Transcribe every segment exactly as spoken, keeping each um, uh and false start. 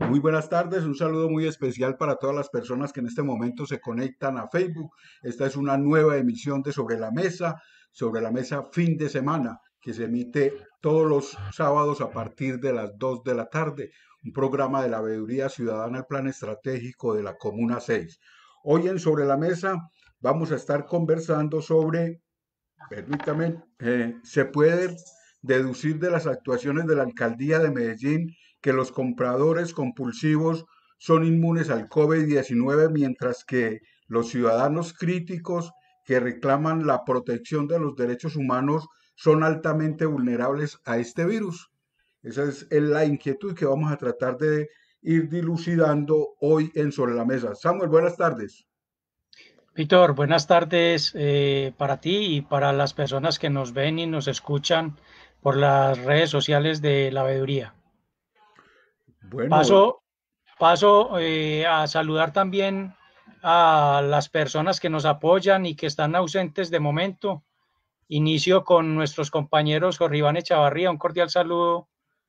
Muy buenas tardes, un saludo muy especial para todas las personas que en este momento se conectan a Facebook. Esta es una nueva emisión de Sobre la Mesa, Sobre la Mesa fin de semana, que se emite todos los sábados a partir de las dos de la tarde, un programa de la Veeduría Ciudadana al Plan Estratégico de la Comuna seis. Hoy en Sobre la Mesa vamos a estar conversando sobre, permítame, eh, se puede deducir de las actuaciones de la alcaldía de Medellín que los compradores compulsivos son inmunes al COVID diecinueve, mientras que los ciudadanos críticos que reclaman la protección de los derechos humanos son altamente vulnerables a este virus. Esa es la inquietud que vamos a tratar de ir dilucidando hoy en Sobre la Mesa. Samuel, buenas tardes. Víctor, buenas tardes eh, para ti y para las personas que nos ven y nos escuchan por las redes sociales de la veeduría. Bueno, Paso, paso eh, a saludar también a las personas que nos apoyan y que están ausentes de momento. Inicio con nuestros compañeros Jorge Iván Echavarría, un cordial saludo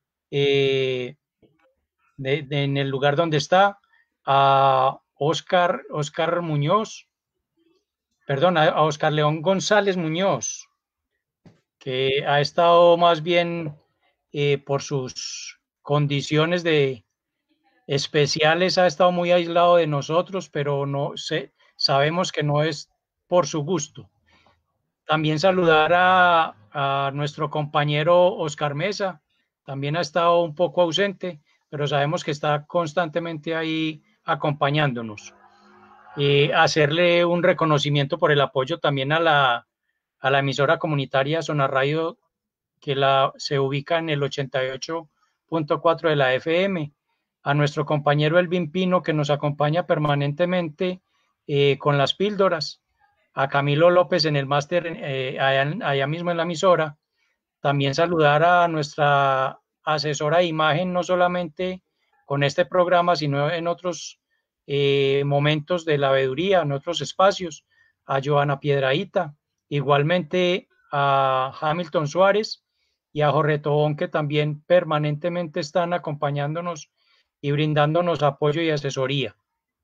eh, de, de, en el lugar donde está, a Oscar, Oscar Muñoz, perdón, a, a Oscar León González Muñoz, que ha estado más bien eh, por sus condiciones de especiales, ha estado muy aislado de nosotros, pero no sé, sabemos que no es por su gusto. También saludar a, a nuestro compañero Oscar Mesa, también ha estado un poco ausente, pero sabemos que está constantemente ahí acompañándonos. Eh, hacerle un reconocimiento por el apoyo también a la, a la emisora comunitaria Zona Radio, que la, se ubica en el ochenta y ocho punto cuatro de la F M, a nuestro compañero Elvin Pino, que nos acompaña permanentemente eh, con las píldoras, a Camilo López en el máster eh, allá, allá mismo en la emisora. También saludar a nuestra asesora de imagen, no solamente con este programa, sino en otros eh, momentos de la veeduría, en otros espacios, a Joana Piedrahita, igualmente a Hamilton Suárez y a Jorge Tobón, que también permanentemente están acompañándonos y brindándonos apoyo y asesoría.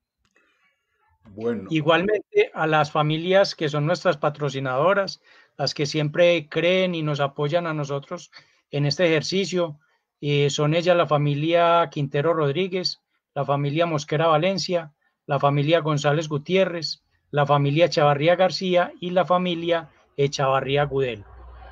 bueno, Igualmente a las familias que son nuestras patrocinadoras, las que siempre creen y nos apoyan a nosotros en este ejercicio. Eh, son ellas la familia Quintero Rodríguez, la familia Mosquera Valencia, la familia González Gutiérrez, la familia Chavarría García y la familia Echavarría Gudelo.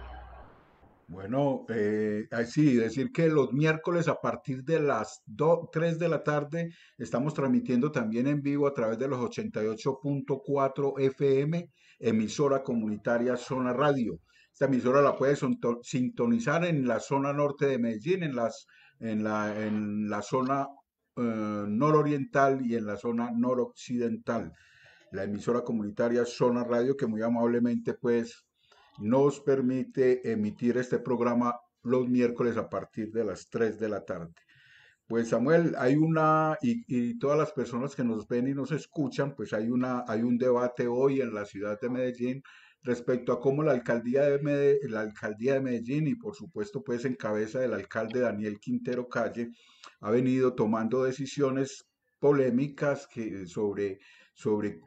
Bueno, eh, así decir que los miércoles a partir de las dos, tres de la tarde estamos transmitiendo también en vivo a través de los ochenta y ocho punto cuatro F M, emisora comunitaria Zona Radio. Esta emisora la puede sonto- sintonizar en la zona norte de Medellín, en las, en la, en la zona eh, nororiental y en la zona noroccidental. La emisora comunitaria Zona Radio, que muy amablemente pues nos permite emitir este programa los miércoles a partir de las tres de la tarde. Pues Samuel, hay una, y, y todas las personas que nos ven y nos escuchan, pues hay una, hay un debate hoy en la ciudad de Medellín respecto a cómo la alcaldía de Medellín, la alcaldía de Medellín y por supuesto pues en cabeza del alcalde Daniel Quintero Calle ha venido tomando decisiones polémicas que, sobre, sobre,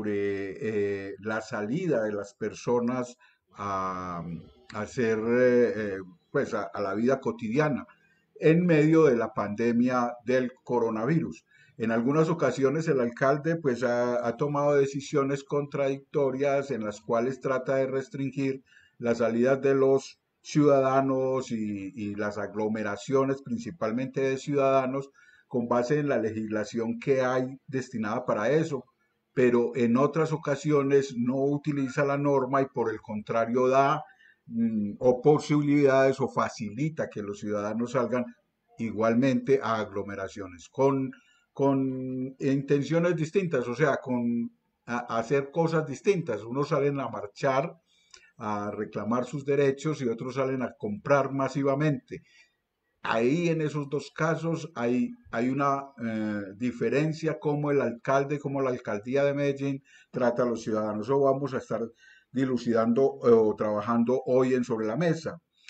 sobre eh, la salida de las personas a, a hacer eh, eh, pues a, a la vida cotidiana en medio de la pandemia del coronavirus. En algunas ocasiones el alcalde pues ha, ha, tomado decisiones contradictorias en las cuales trata de restringir las salidas de los ciudadanos y, y las aglomeraciones principalmente de ciudadanos con base en la legislación que hay destinada para eso, pero en otras ocasiones no utiliza la norma y por el contrario da mm, o posibilidades o facilita que los ciudadanos salgan igualmente a aglomeraciones con, con intenciones distintas, o sea, con a, a hacer cosas distintas. Unos salen a marchar, a reclamar sus derechos y otros salen a comprar masivamente. Ahí en esos dos casos hay, hay una eh, diferencia como el alcalde, como la alcaldía de Medellín trata a los ciudadanos. Eso vamos a estar dilucidando eh, o trabajando hoy en Sobre la Mesa.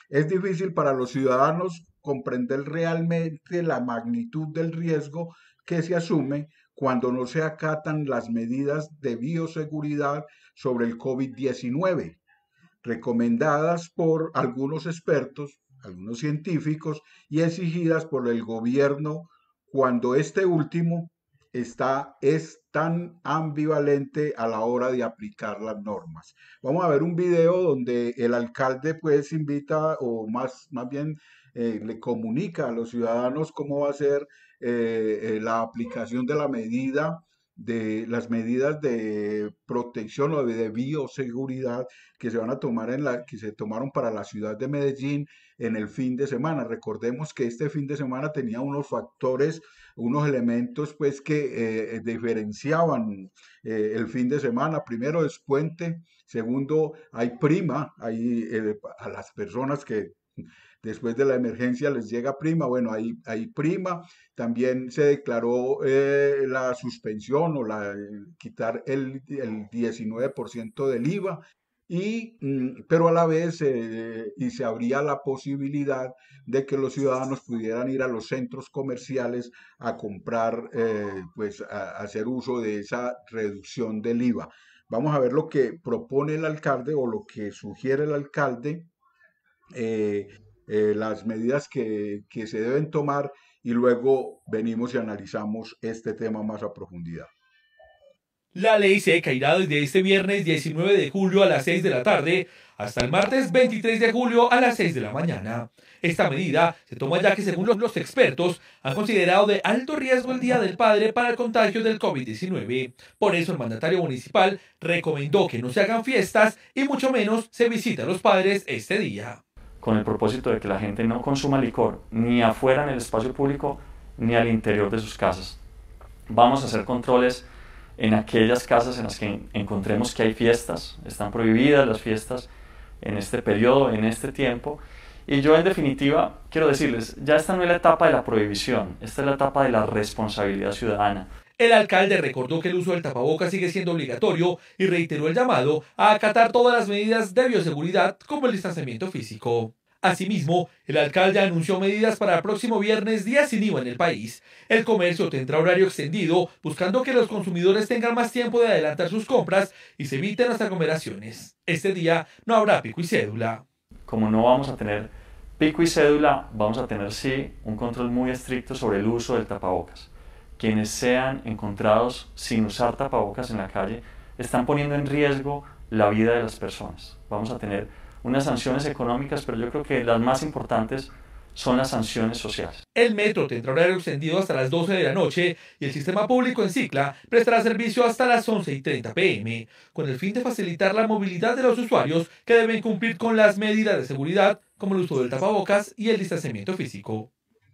Es difícil para los ciudadanos comprender realmente la magnitud del riesgo que se asume cuando no se acatan las medidas de bioseguridad sobre el COVID diecinueve recomendadas por algunos expertos, algunos científicos y exigidas por el gobierno cuando este último está, es tan ambivalente a la hora de aplicar las normas. Vamos a ver un video donde el alcalde pues invita o más, más bien eh, le comunica a los ciudadanos cómo va a ser eh, eh, la aplicación de la medida de las medidas de protección o de, de bioseguridad que se van a tomar en la que se tomaron para la ciudad de Medellín en el fin de semana. Recordemos que este fin de semana tenía unos factores, unos elementos pues que eh, diferenciaban eh, el fin de semana. Primero es puente, segundo hay prima, hay eh, a las personas que después de la emergencia les llega prima, bueno, hay, hay prima, también se declaró eh, la suspensión o la, quitar el, el diecinueve por ciento del IVA, y, mm, pero a la vez eh, y se abría la posibilidad de que los ciudadanos pudieran ir a los centros comerciales a comprar, eh, pues a, a hacer uso de esa reducción del IVA. Vamos a ver lo que propone el alcalde o lo que sugiere el alcalde, eh, eh, las medidas que, que se deben tomar y luego venimos y analizamos este tema más a profundidad. La ley seca irá desde este viernes diecinueve de julio a las seis de la tarde hasta el martes veintitrés de julio a las seis de la mañana. Esta medida se toma ya que según los expertos han considerado de alto riesgo el Día del Padre para el contagio del COVID diecinueve. Por eso el mandatario municipal recomendó que no se hagan fiestas y mucho menos se visite a los padres este día. Con el propósito de que la gente no consuma licor ni afuera en el espacio público ni al interior de sus casas. Vamos a hacer controles en aquellas casas en las que encontremos que hay fiestas. Están prohibidas las fiestas en este periodo, en este tiempo. Y yo en definitiva quiero decirles, ya esta no es la etapa de la prohibición, esta es la etapa de la responsabilidad ciudadana. El alcalde recordó que el uso del tapabocas sigue siendo obligatorio y reiteró el llamado a acatar todas las medidas de bioseguridad como el distanciamiento físico. Asimismo, el alcalde anunció medidas para el próximo viernes, día sin IVA en el país. El comercio tendrá horario extendido, buscando que los consumidores tengan más tiempo de adelantar sus compras y se eviten las aglomeraciones. Este día no habrá pico y cédula. Como no vamos a tener pico y cédula, vamos a tener sí un control muy estricto sobre el uso del tapabocas. Quienes sean encontrados sin usar tapabocas en la calle están poniendo en riesgo la vida de las personas. Vamos a tener unas sanciones económicas, pero yo creo que las más importantes son las sanciones sociales. El metro tendrá horario extendido hasta las doce de la noche y el sistema público en Cicla prestará servicio hasta las once y treinta pm, con el fin de facilitar la movilidad de los usuarios que deben cumplir con las medidas de seguridad, como el uso del tapabocas y el distanciamiento físico.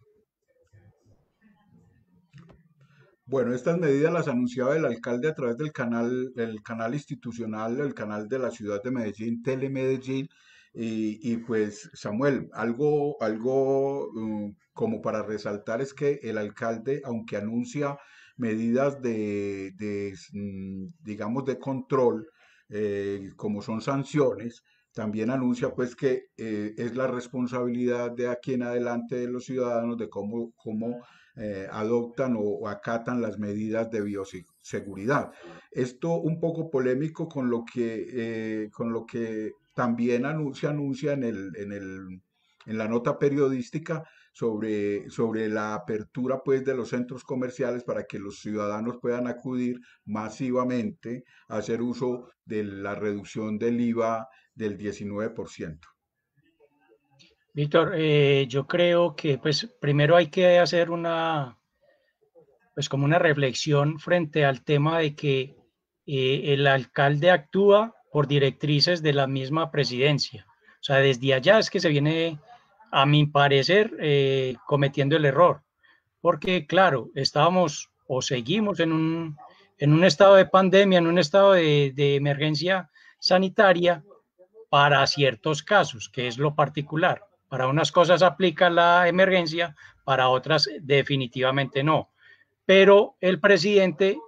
Bueno, estas medidas las anunciaba el alcalde a través del canal, el canal institucional, el canal de la ciudad de Medellín, Telemedellín, y, y pues Samuel, algo, algo uh, como para resaltar es que el alcalde, aunque anuncia medidas de, de, mm, digamos, de control, eh, como son sanciones, también anuncia pues que eh, es la responsabilidad de aquí en adelante de los ciudadanos de cómo, cómo eh, adoptan o, o acatan las medidas de bioseguridad. Esto un poco polémico con lo que, eh, con lo que también anuncia, anuncia en el, en el, en la nota periodística sobre, sobre la apertura pues de los centros comerciales para que los ciudadanos puedan acudir masivamente a hacer uso de la reducción del IVA del diecinueve por ciento. Víctor, eh, yo creo que pues primero hay que hacer una, pues como una reflexión frente al tema de que eh, el alcalde actúa por directrices de la misma presidencia. O sea, desde allá es que se viene, a mi parecer, eh, cometiendo el error. Porque, claro, estábamos o seguimos en un, en un estado de pandemia, en un estado de, de emergencia sanitaria para ciertos casos, que es lo particular. Para unas cosas aplica la emergencia, para otras definitivamente no. Pero el presidente,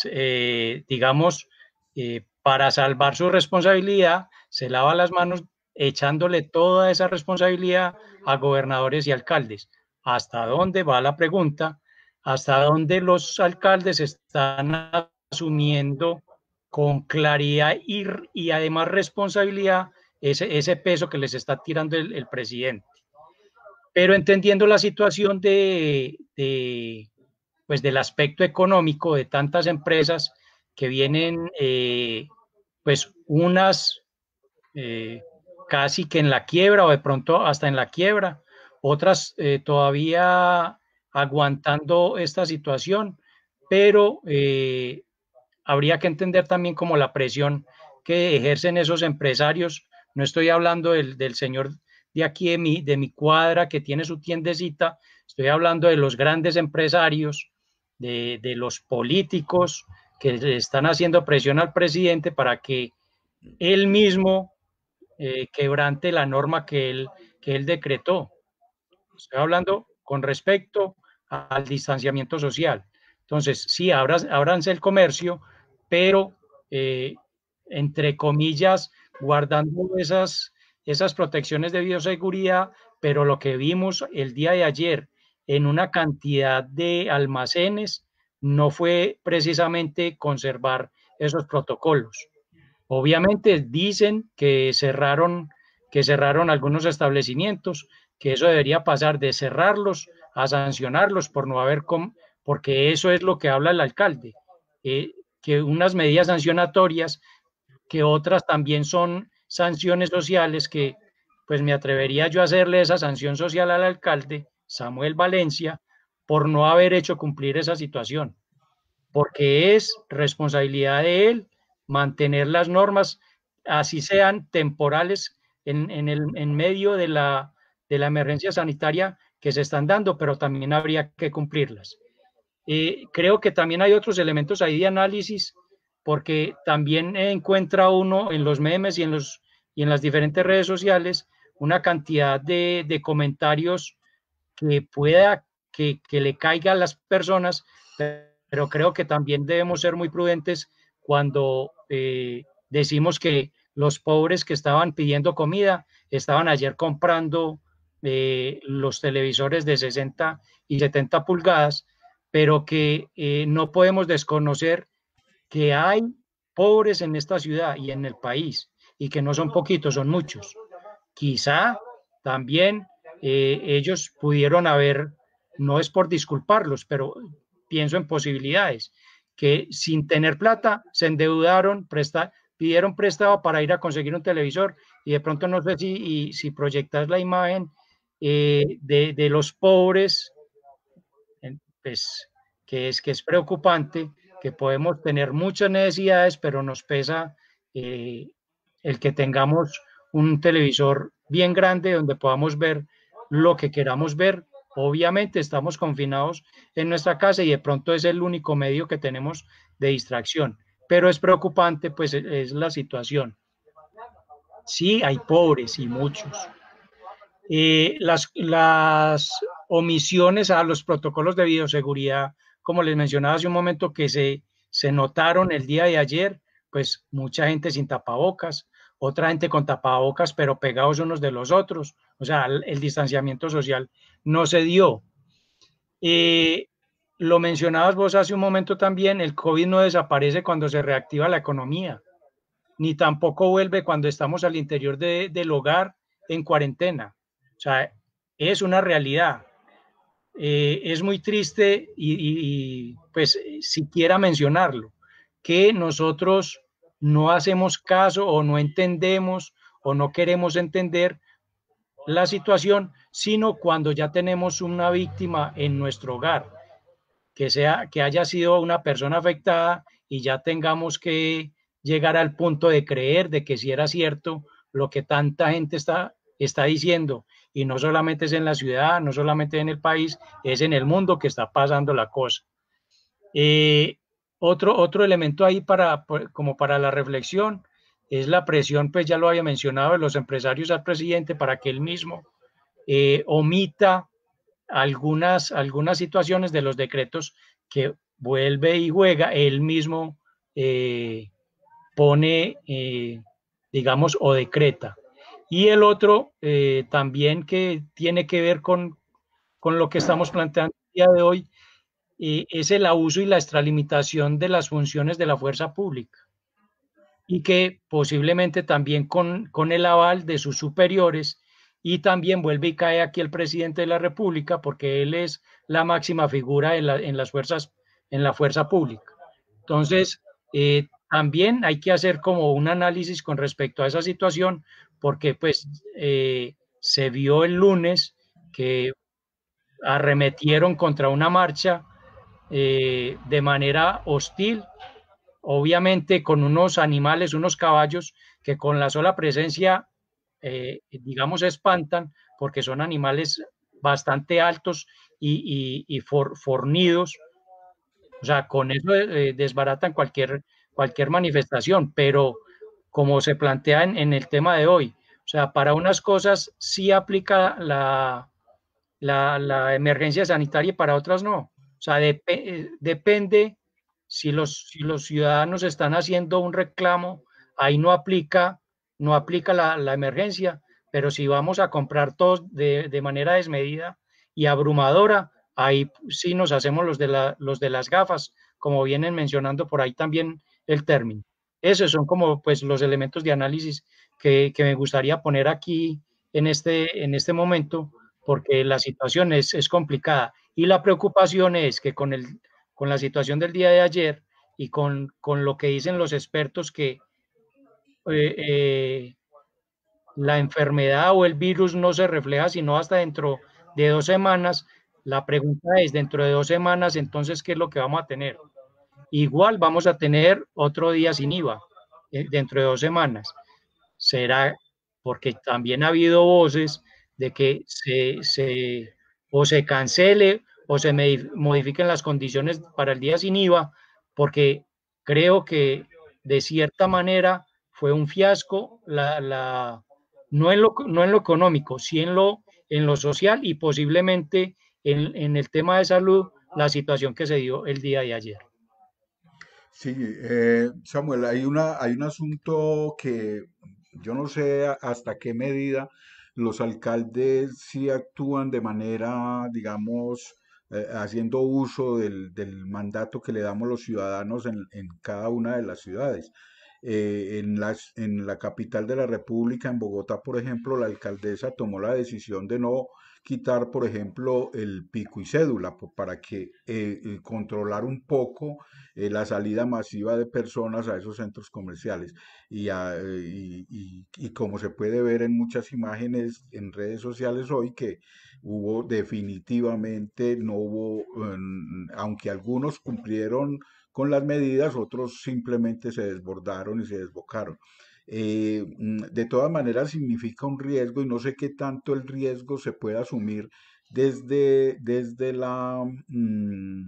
eh, digamos, eh, para salvar su responsabilidad, se lava las manos echándole toda esa responsabilidad a gobernadores y alcaldes. ¿Hasta dónde va la pregunta? ¿Hasta dónde los alcaldes están asumiendo con claridad y, y además responsabilidad ese, ese peso que les está tirando el, el presidente? Pero entendiendo la situación de, de, pues del aspecto económico de tantas empresas que vienen, eh, pues unas eh, casi que en la quiebra o de pronto hasta en la quiebra, otras eh, todavía aguantando esta situación, pero eh, habría que entender también como la presión que ejercen esos empresarios. No estoy hablando del, del señor de aquí de mi, de mi cuadra que tiene su tiendecita, estoy hablando de los grandes empresarios, de, de los políticos que le están haciendo presión al presidente para que él mismo eh, quebrante la norma que él, que él decretó. Estoy hablando con respecto al distanciamiento social. Entonces, sí, ábranse el comercio, pero eh, entre comillas, guardando esas, esas protecciones de bioseguridad, pero lo que vimos el día de ayer en una cantidad de almacenes no fue precisamente conservar esos protocolos. Obviamente dicen que cerraron, que cerraron algunos establecimientos, que eso debería pasar de cerrarlos a sancionarlos por no haber, com porque eso es lo que habla el alcalde, eh, que unas medidas sancionatorias, que otras también son sanciones sociales, que pues me atrevería yo a hacerle esa sanción social al alcalde, Samuel Valencia, por no haber hecho cumplir esa situación, porque es responsabilidad de él mantener las normas, así sean temporales en, en, el, en medio de la, de la emergencia sanitaria que se están dando, pero también habría que cumplirlas. Eh, creo que también hay otros elementos ahí de análisis, porque también encuentra uno en los memes y en, los, y en las diferentes redes sociales una cantidad de, de comentarios que pueda que, que le caiga a las personas, pero creo que también debemos ser muy prudentes cuando eh, decimos que los pobres que estaban pidiendo comida estaban ayer comprando eh, los televisores de sesenta y setenta pulgadas, pero que eh, no podemos desconocer que hay pobres en esta ciudad y en el país, y que no son poquitos, son muchos. Quizá también eh, ellos pudieron haber, no es por disculparlos, pero pienso en posibilidades, que sin tener plata se endeudaron, presta, pidieron prestado para ir a conseguir un televisor, y de pronto no sé si, y, si proyectas la imagen eh, de, de los pobres, pues que es, que es preocupante, que podemos tener muchas necesidades, pero nos pesa eh, el que tengamos un televisor bien grande donde podamos ver lo que queramos ver. Obviamente estamos confinados en nuestra casa y de pronto es el único medio que tenemos de distracción, pero es preocupante, pues es la situación. Sí, hay pobres y muchos. Eh, las, las omisiones a los protocolos de bioseguridad, como les mencionaba hace un momento, que se, se notaron el día de ayer, pues mucha gente sin tapabocas, otra gente con tapabocas, pero pegados unos de los otros. O sea, el, el distanciamiento social no se dio. Eh, lo mencionabas vos hace un momento también, el COVID no desaparece cuando se reactiva la economía, ni tampoco vuelve cuando estamos al interior de, del hogar en cuarentena. O sea, es una realidad. Eh, es muy triste y, y, y pues siquiera mencionarlo, que nosotros no hacemos caso o no entendemos o no queremos entender la situación, sino cuando ya tenemos una víctima en nuestro hogar, que sea, que haya sido una persona afectada y ya tengamos que llegar al punto de creer de que si era cierto lo que tanta gente está, está diciendo, y no solamente es en la ciudad, no solamente en el país, es en el mundo que está pasando la cosa. Eh, otro, otro elemento ahí para, como para la reflexión es la presión, pues ya lo había mencionado, de los empresarios al presidente para que él mismo eh, omita algunas, algunas situaciones de los decretos que vuelve y juega, él mismo eh, pone, eh, digamos, o decreta. Y el otro eh, también que tiene que ver con, con lo que estamos planteando el día de hoy, eh, es el abuso y la extralimitación de las funciones de la fuerza pública y que posiblemente también con, con el aval de sus superiores, y también vuelve y cae aquí el presidente de la República porque él es la máxima figura en, la, en las fuerzas, en la fuerza pública. Entonces, eh, también hay que hacer como un análisis con respecto a esa situación, porque pues eh, se vio el lunes que arremetieron contra una marcha eh, de manera hostil, obviamente con unos animales, unos caballos que con la sola presencia, eh, digamos, espantan, porque son animales bastante altos y, y, y for, fornidos, o sea, con eso eh, desbaratan cualquier, cualquier manifestación, pero como se plantea en, en, el tema de hoy, o sea, para unas cosas sí aplica la, la, la emergencia sanitaria y para otras no. O sea, dep eh, depende si los, si los ciudadanos están haciendo un reclamo, ahí no aplica, no aplica la, la emergencia, pero si vamos a comprar todos de, de manera desmedida y abrumadora, ahí sí nos hacemos los de, la, los de las gafas, como vienen mencionando por ahí también el término. Esos son como pues los elementos de análisis que, que me gustaría poner aquí en este, en este momento, porque la situación es, es complicada. Y la preocupación es que con, el, con la situación del día de ayer y con, con lo que dicen los expertos que eh, eh, la enfermedad o el virus no se refleja sino hasta dentro de dos semanas, la pregunta es, dentro de dos semanas, entonces, ¿qué es lo que vamos a tener? Igual vamos a tener otro día sin I V A eh, dentro de dos semanas. Será porque también ha habido voces de que se, se o se cancele o se modifiquen las condiciones para el día sin I V A, porque creo que de cierta manera fue un fiasco, la, la, no, en lo, no en lo económico, sí en lo, en lo social y posiblemente en, en el tema de salud, la situación que se dio el día de ayer. Sí, eh, Samuel, hay una, hay un asunto que yo no sé a- hasta qué medida los alcaldes sí actúan de manera, digamos, eh, haciendo uso del, del mandato que le damos los ciudadanos en, en cada una de las ciudades. Eh, en las, en la capital de la República, en Bogotá, por ejemplo, la alcaldesa tomó la decisión de no quitar, por ejemplo, el pico y cédula po- para que eh, eh, controlar un poco eh, la salida masiva de personas a esos centros comerciales. Y, a- y, y- y como se puede ver en muchas imágenes en redes sociales hoy, que hubo definitivamente, no hubo, mm, aunque algunos cumplieron con las medidas, otros simplemente se desbordaron y se desbocaron. Eh, mm, de todas maneras significa un riesgo y no sé qué tanto el riesgo se puede asumir desde, desde la, mm,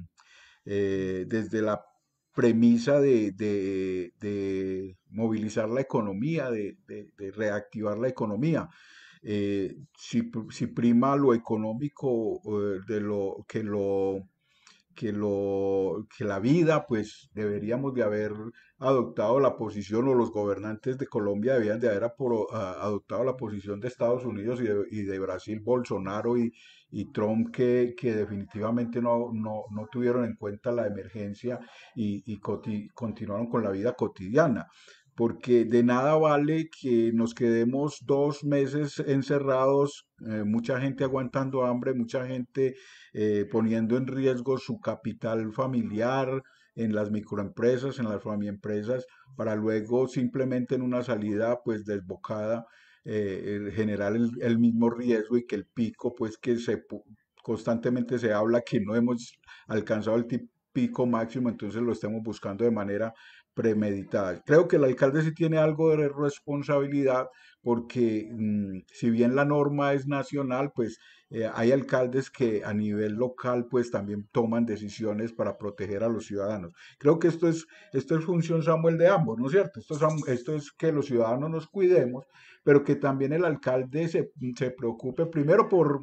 eh, desde la premisa de, de- de movilizar la economía, de, de- de reactivar la economía. Eh, si, pr- si prima lo económico eh, de lo que lo que lo que la vida, pues deberíamos de haber adoptado la posición, o los gobernantes de Colombia debían de haber apro- a- adoptado la posición de Estados Unidos y de, y de Brasil, Bolsonaro y, y Trump, que, que definitivamente no, no, no tuvieron en cuenta la emergencia y, y coti- continuaron con la vida cotidiana. Porque de nada vale que nos quedemos dos meses encerrados, eh, mucha gente aguantando hambre, mucha gente eh, poniendo en riesgo su capital familiar en las microempresas, en las familiempresas, para luego simplemente en una salida pues desbocada eh, generar el, el, mismo riesgo, y que el pico pues que se constantemente se habla que no hemos alcanzado el pico máximo, entonces lo estemos buscando de manera premeditada. Creo que el alcalde sí tiene algo de responsabilidad porque mmm, si bien la norma es nacional, pues eh, hay alcaldes que a nivel local pues también toman decisiones para proteger a los ciudadanos. Creo que esto es, esto es función, Samuel, de ambos, ¿no es cierto? Esto es, esto es que los ciudadanos nos cuidemos, pero que también el alcalde se, se preocupe primero por,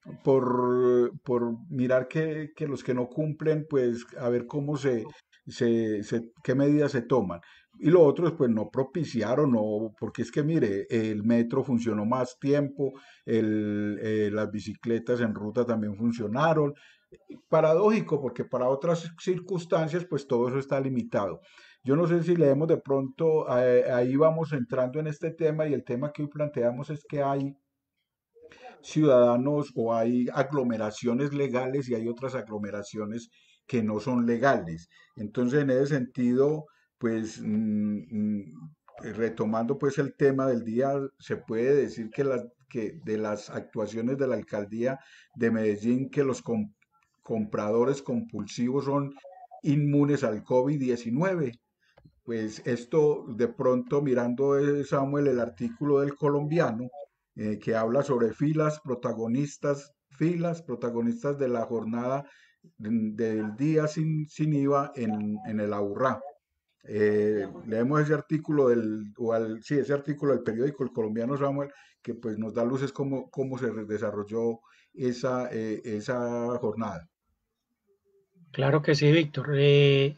por, por mirar que, que los que no cumplen, pues a ver cómo se, se, se, qué medidas se toman. y lo otro, pues no propiciaron, no, porque es que mire, el metro funcionó más tiempo, el, eh, las bicicletas en ruta también funcionaron. Paradójico, porque para otras circunstancias, pues todo eso está limitado. Yo no sé si leemos de pronto, eh, ahí vamos entrando en este tema y el tema que hoy planteamos es que hay ciudadanos o hay aglomeraciones legales y hay otras aglomeraciones que no son legales. Entonces, en ese sentido, pues mm, mm, retomando pues el tema del día, se puede decir que, las, que de las actuaciones de la alcaldía de Medellín, que los com- compradores compulsivos son inmunes al covid diecinueve. Pues esto de pronto mirando, eh, Samuel, el artículo del colombiano, eh, que habla sobre filas protagonistas, filas protagonistas de la jornada mm, del día sin, sin IVA en, en el Aburrá. Eh, leemos ese artículo del, o al, sí, ese artículo del periódico El Colombiano, Samuel, que pues nos da luces cómo, cómo se desarrolló esa, eh, esa jornada. Claro que sí, Víctor. Eh,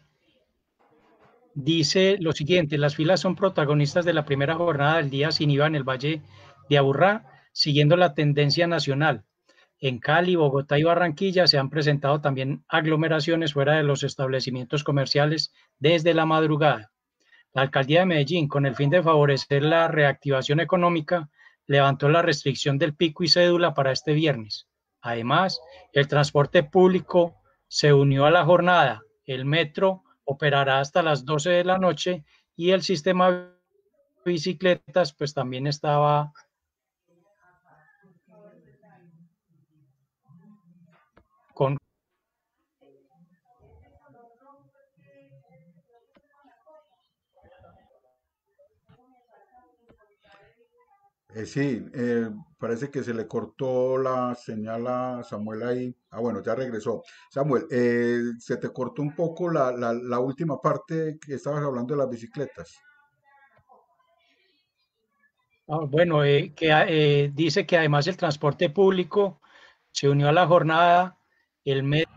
dice lo siguiente, las filas son protagonistas de la primera jornada del día sin IVA en el Valle de Aburrá, siguiendo la tendencia nacional. En Cali, Bogotá y Barranquilla se han presentado también aglomeraciones fuera de los establecimientos comerciales desde la madrugada. La alcaldía de Medellín, con el fin de favorecer la reactivación económica, levantó la restricción del pico y cédula para este viernes. Además, el transporte público se unió a la jornada. El metro operará hasta las doce de la noche y el sistema de bicicletas pues también estaba con. Eh, sí, eh, parece que se le cortó la señal a Samuel ahí. Ah, bueno, ya regresó. Samuel, eh, se te cortó un poco la, la, la última parte que estabas hablando de las bicicletas. Ah, bueno, eh, que eh, dice que además el transporte público se unió a la jornada, el metro,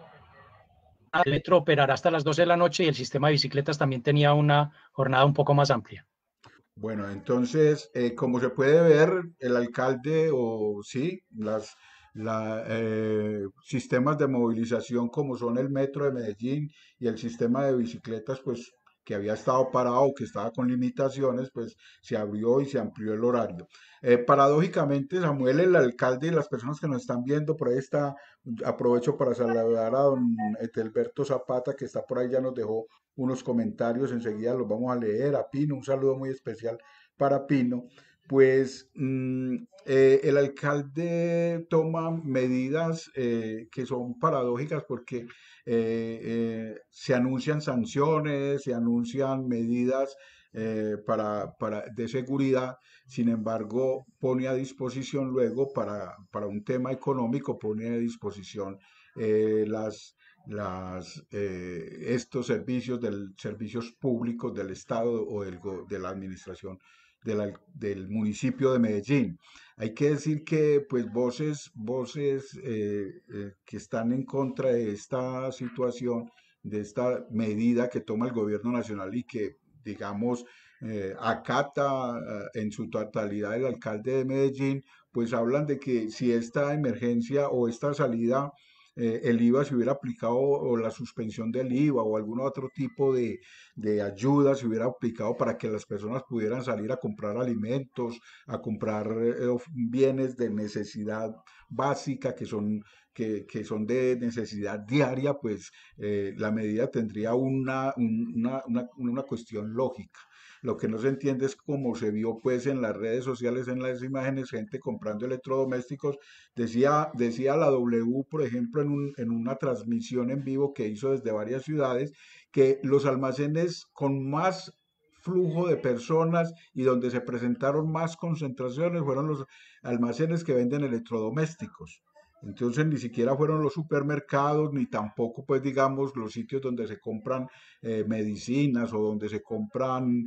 el metro operará hasta las doce de la noche y el sistema de bicicletas también tenía una jornada un poco más amplia. Bueno, entonces, eh, como se puede ver, el alcalde o sí, las la, eh, sistemas de movilización como son el metro de Medellín y el sistema de bicicletas, pues que había estado parado, que estaba con limitaciones, pues se abrió y se amplió el horario. Eh, paradójicamente, Samuel, el alcalde y las personas que nos están viendo, por ahí está, aprovecho para saludar a don Etelberto Zapata, que está por ahí, ya nos dejó unos comentarios, enseguida los vamos a leer. A Pino, un saludo muy especial para Pino. Pues mm, eh, el alcalde toma medidas eh, que son paradójicas porque eh, eh, se anuncian sanciones, se anuncian medidas eh, para, para, de seguridad, sin embargo pone a disposición luego para, para un tema económico, pone a disposición eh, las, las, eh, estos servicios del, servicios públicos del Estado o del, de la administración de la, del municipio de Medellín. Hay que decir que pues voces, voces eh, eh, que están en contra de esta situación, de esta medida que toma el gobierno nacional y que digamos eh, acata eh, en su totalidad el alcalde de Medellín, pues hablan de que si esta emergencia o esta salida eh, el IVA se hubiera aplicado o la suspensión del IVA o algún otro tipo de, de ayuda se hubiera aplicado para que las personas pudieran salir a comprar alimentos, a comprar eh, of- bienes de necesidad básica que son, que, que son de necesidad diaria, pues eh, la medida tendría una, un- una, una, una cuestión lógica. Lo que no se entiende es cómo se vio pues en las redes sociales, en las imágenes, gente comprando electrodomésticos. Decía, decía la W, por ejemplo, en, un- en una transmisión en vivo que hizo desde varias ciudades, que los almacenes con más flujo de personas y donde se presentaron más concentraciones fueron los almacenes que venden electrodomésticos. Entonces ni siquiera fueron los supermercados, ni tampoco pues digamos los sitios donde se compran eh, medicinas o donde se compran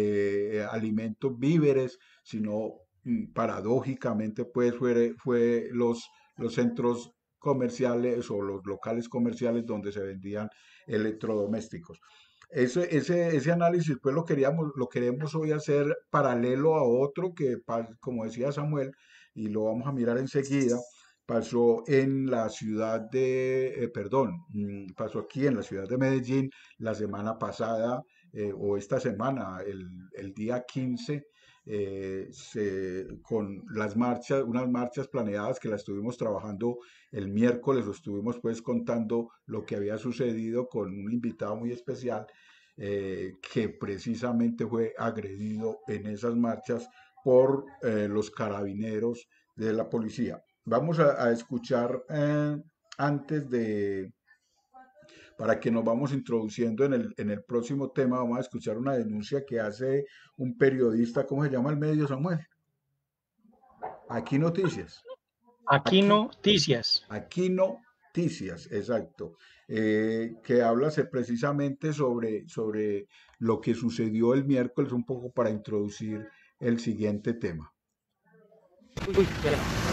eh, alimentos, víveres, sino mm, paradójicamente pues fue, fue los, los centros comerciales o los locales comerciales donde se vendían electrodomésticos. ese, ese, ese análisis pues lo queríamos, lo queremos hoy hacer paralelo a otro que, pa- como decía Samuel, y lo vamos a mirar enseguida, pasó en la ciudad de, eh, perdón, mm, pasó aquí en la ciudad de Medellín la semana pasada, eh, o esta semana, el, el día quince, eh, se- con las marchas, unas marchas planeadas que las estuvimos trabajando el miércoles, lo estuvimos pues contando lo que había sucedido con un invitado muy especial, eh, que precisamente fue agredido en esas marchas por eh, los carabineros de la policía. Vamos a, a escuchar, eh, antes de, para que nos vamos introduciendo en el, en el próximo tema, vamos a escuchar una denuncia que hace un periodista. ¿Cómo se llama el medio, Samuel? Aquí Noticias. Aquí Aquí, noticias. Aquí Noticias, exacto. Eh, que habla se- precisamente sobre, sobre lo que sucedió el miércoles, un poco para introducir el siguiente tema. Uy, espera.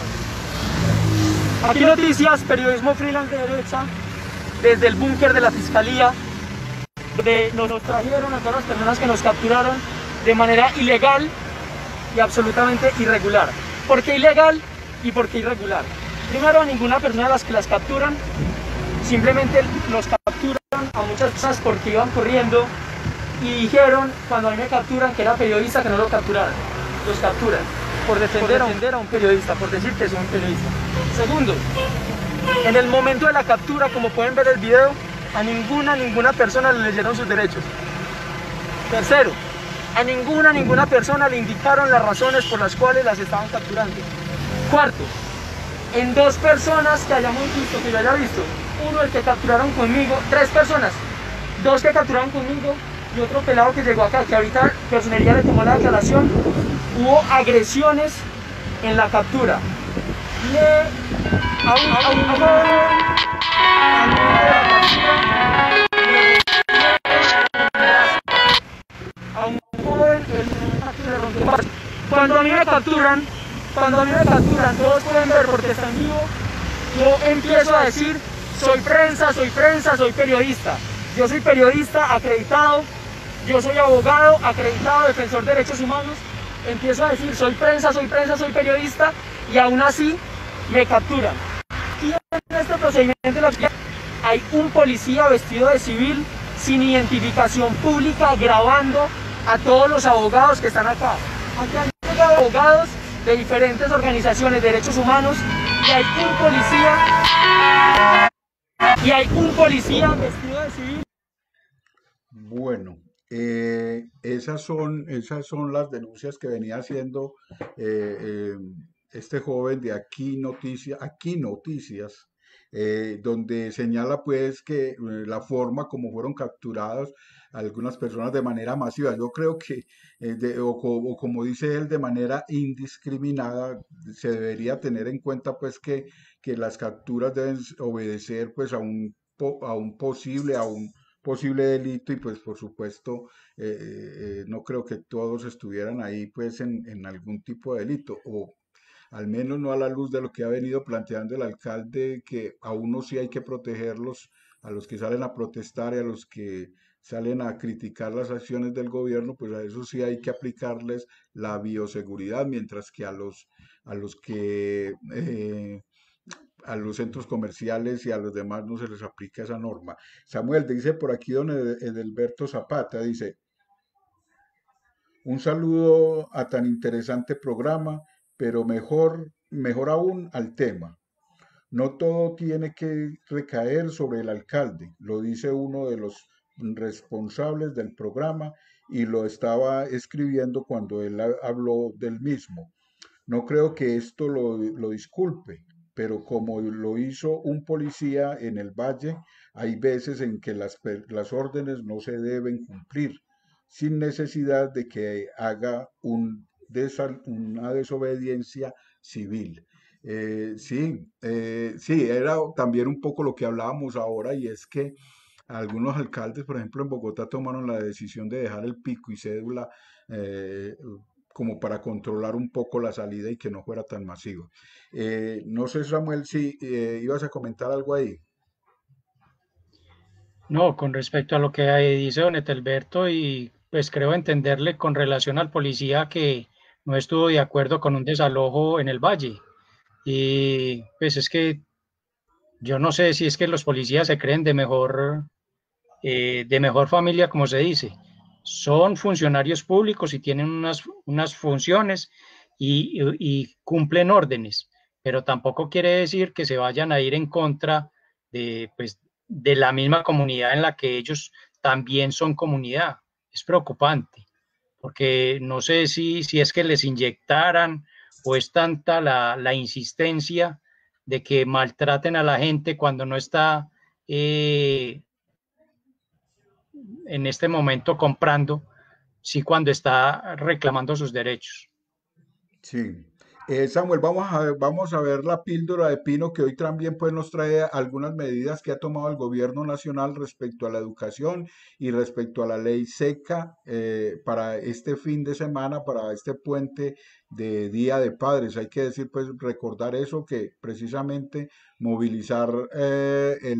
Aquí Noticias, periodismo freelance de derecha, desde el búnker de la Fiscalía, donde nos trajeron a todas las personas que nos capturaron de manera ilegal y absolutamente irregular. ¿Por qué ilegal y por qué irregular? Primero, a ninguna persona de las que las capturan, simplemente los capturan a muchas personas porque iban corriendo y dijeron, cuando a mí me capturan, que era periodista, que no lo capturaran. Los capturan por defender, por defender a un periodista, por decir que soy un periodista. Segundo, en el momento de la captura, como pueden ver el video, a ninguna, ninguna persona le leyeron sus derechos. Tercero, a ninguna, ninguna persona le indicaron las razones por las cuales las estaban capturando. Cuarto, en dos personas que hayamos visto, que yo haya visto, uno el que capturaron conmigo, tres personas, dos que capturaron conmigo y otro pelado que llegó acá, que ahorita personería le tomó la declaración, hubo agresiones en la captura. Le, a un, a un, a un, a un de la captura, a un joven, el, le rompió el brazo. Cuando a mí me capturan, cuando a mí me capturan, todos pueden ver porque está en vivo, yo empiezo a decir, soy prensa, soy prensa, soy periodista. Yo soy periodista acreditado, yo soy abogado acreditado, defensor de derechos humanos. Empiezo a decir, soy prensa, soy prensa, soy periodista, y aún así me capturan. Y en este procedimiento de la fiscalía hay un policía vestido de civil, sin identificación pública, grabando a todos los abogados que están acá. Aquí han llegado abogados de diferentes organizaciones de derechos humanos, y hay un policía, y hay un policía vestido de civil. Bueno, eh, esas son, esas son las denuncias que venía haciendo, eh, eh, este joven de Aquí Noticias, Aquí Noticias, eh, donde señala pues que, eh, la forma como fueron capturados algunas personas de manera masiva. Yo creo que, eh, de- o, co- o como dice él, de manera indiscriminada, se debería tener en cuenta pues que, que las capturas deben obedecer pues a un, po- a un posible, a un posible delito, y pues por supuesto, eh, eh, no creo que todos estuvieran ahí pues en, en algún tipo de delito, o al menos no a la luz de lo que ha venido planteando el alcalde, que a unos sí hay que protegerlos, a los que salen a protestar y a los que salen a criticar las acciones del gobierno, pues a eso sí hay que aplicarles la bioseguridad, mientras que a los, a los que, eh, a los centros comerciales y a los demás no se les aplica esa norma. Samuel, dice por aquí don Ed- Edelberto Zapata, dice, un saludo a tan interesante programa, pero mejor, mejor aún al tema. No todo tiene que recaer sobre el alcalde, lo dice uno de los responsables del programa, y lo estaba escribiendo cuando él ha- habló del mismo. No creo que esto lo, lo disculpe, pero como lo hizo un policía en el valle, hay veces en que las, per- las órdenes no se deben cumplir, sin necesidad de que haga un desa- una desobediencia civil. Eh, sí, eh, sí, era también un poco lo que hablábamos ahora, y es que algunos alcaldes, por ejemplo, en Bogotá tomaron la decisión de dejar el pico y cédula, eh, como para controlar un poco la salida y que no fuera tan masivo. Eh, no sé, Samuel, si eh, ibas a comentar algo ahí. No, con respecto a lo que dice don Etelberto, y pues creo entenderle con relación al policía que no estuvo de acuerdo con un desalojo en el Valle. Y pues es que yo no sé si es que los policías se creen de mejor, eh, de mejor familia, como se dice. Son funcionarios públicos y tienen unas, unas funciones y, y, y cumplen órdenes, pero tampoco quiere decir que se vayan a ir en contra de, pues, de la misma comunidad en la que ellos también son comunidad. Es preocupante, porque no sé si, si es que les inyectaran o es tanta la, la insistencia de que maltraten a la gente cuando no está eh, en este momento comprando, sí cuando está reclamando sus derechos. Sí. Eh, Samuel, vamos a ver, vamos a ver la píldora de Pino que hoy también pues, nos trae algunas medidas que ha tomado el gobierno nacional respecto a la educación y respecto a la ley seca eh, para este fin de semana, para este puente de Día de Padres. Hay que decir, pues, recordar eso, que precisamente movilizar eh, el,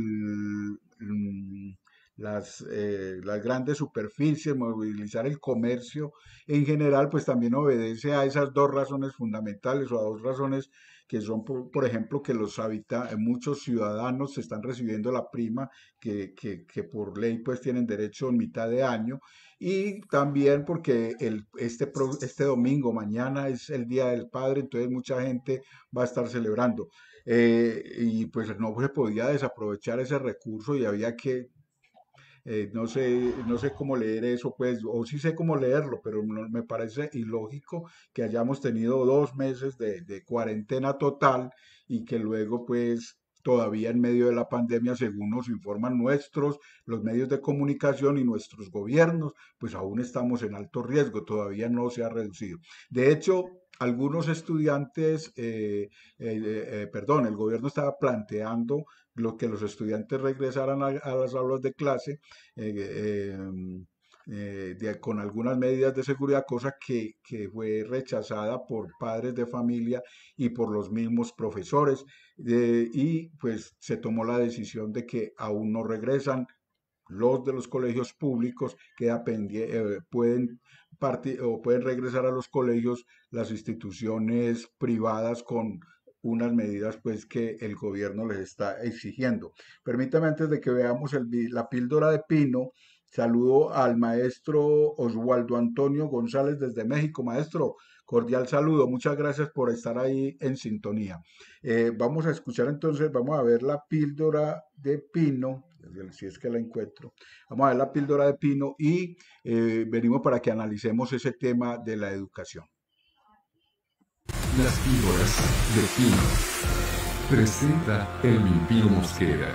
mm, las, eh, las grandes superficies, movilizar el comercio en general, pues también obedece a esas dos razones fundamentales o a dos razones que son, por, por ejemplo, que los habita, muchos ciudadanos están recibiendo la prima que, que, que por ley pues tienen derecho en mitad de año y también porque el, este, pro- este domingo, mañana es el Día del Padre, entonces mucha gente va a estar celebrando. Eh, y pues no se podía desaprovechar ese recurso y había que eh, no sé, no sé cómo leer eso, pues, o sí sé cómo leerlo, pero no- me parece ilógico que hayamos tenido dos meses de, de cuarentena total y que luego, pues, todavía en medio de la pandemia, según nos informan nuestros, los medios de comunicación y nuestros gobiernos, pues aún estamos en alto riesgo, todavía no se ha reducido. De hecho, algunos estudiantes, eh, eh, eh, perdón, el gobierno estaba planteando lo que los estudiantes regresaran a, a las aulas de clase eh, eh, eh, de- con algunas medidas de seguridad, cosa que, que fue rechazada por padres de familia y por los mismos profesores. Eh, y pues se tomó la decisión de que aún no regresan los de los colegios públicos, queda pendie- eh, pueden parti- o pueden regresar a los colegios las instituciones privadas con unas medidas pues que el gobierno les está exigiendo. Permítame antes de que veamos el vi- la píldora de Pino, saludo al maestro Oswaldo Antonio González desde México. Maestro, cordial saludo, muchas gracias por estar ahí en sintonía. Eh, vamos a escuchar entonces, vamos a ver la píldora de Pino, si es que la encuentro. Vamos a ver la píldora de Pino y eh, venimos para que analicemos ese tema de la educación. Las píldoras de Pino. Presenta Elmin Pino Mosquera.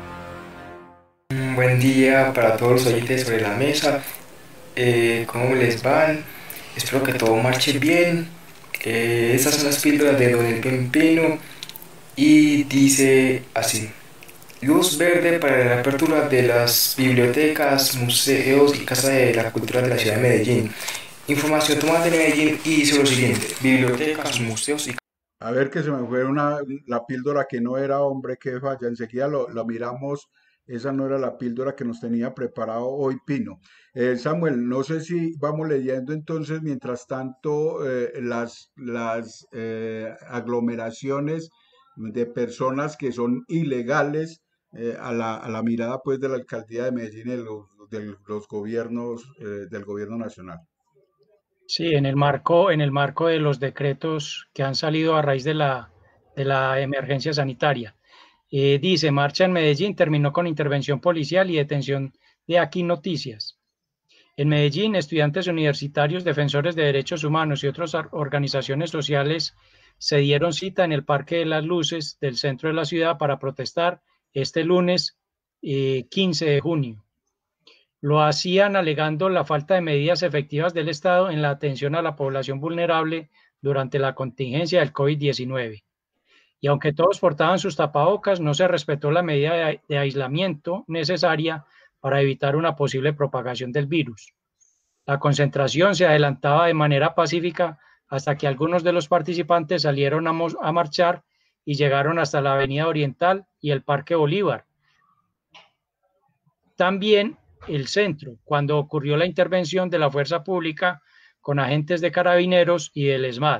Un buen día para todos los oyentes sobre la mesa. Eh, ¿Cómo les van? Espero que todo marche bien. Eh, estas son las píldoras de Don Elmin Pino y dice así: luz verde para la apertura de las bibliotecas, museos y Casa de la Cultura de la ciudad de Medellín. Información tomada de Medellín y dice lo siguiente: bibliotecas, museos y... A ver que se me fue una, la píldora que no era hombre que falla. Enseguida lo, lo miramos. Esa no era la píldora que nos tenía preparado hoy Pino. Eh, Samuel, no sé si vamos leyendo entonces, mientras tanto, eh, las, las eh, aglomeraciones de personas que son ilegales eh, a la, a la mirada pues de la alcaldía de Medellín y de los, de los gobiernos eh, del gobierno nacional. Sí, en el marco, en el marco de los decretos que han salido a raíz de la, de la emergencia sanitaria. Eh, dice, marcha en Medellín terminó con intervención policial y detención de Aquí Noticias. En Medellín, estudiantes universitarios, defensores de derechos humanos y otras organizaciones sociales se dieron cita en el Parque de las Luces del centro de la ciudad para protestar este lunes eh, quince de junio. Lo hacían alegando la falta de medidas efectivas del Estado en la atención a la población vulnerable durante la contingencia del COVID diecinueve. Y aunque todos portaban sus tapabocas, no se respetó la medida de, de aislamiento necesaria para evitar una posible propagación del virus. La concentración se adelantaba de manera pacífica hasta que algunos de los participantes salieron a, a marchar y llegaron hasta la Avenida Oriental y el Parque Bolívar. también el centro, cuando ocurrió la intervención de la fuerza pública con agentes de carabineros y del ESMAD.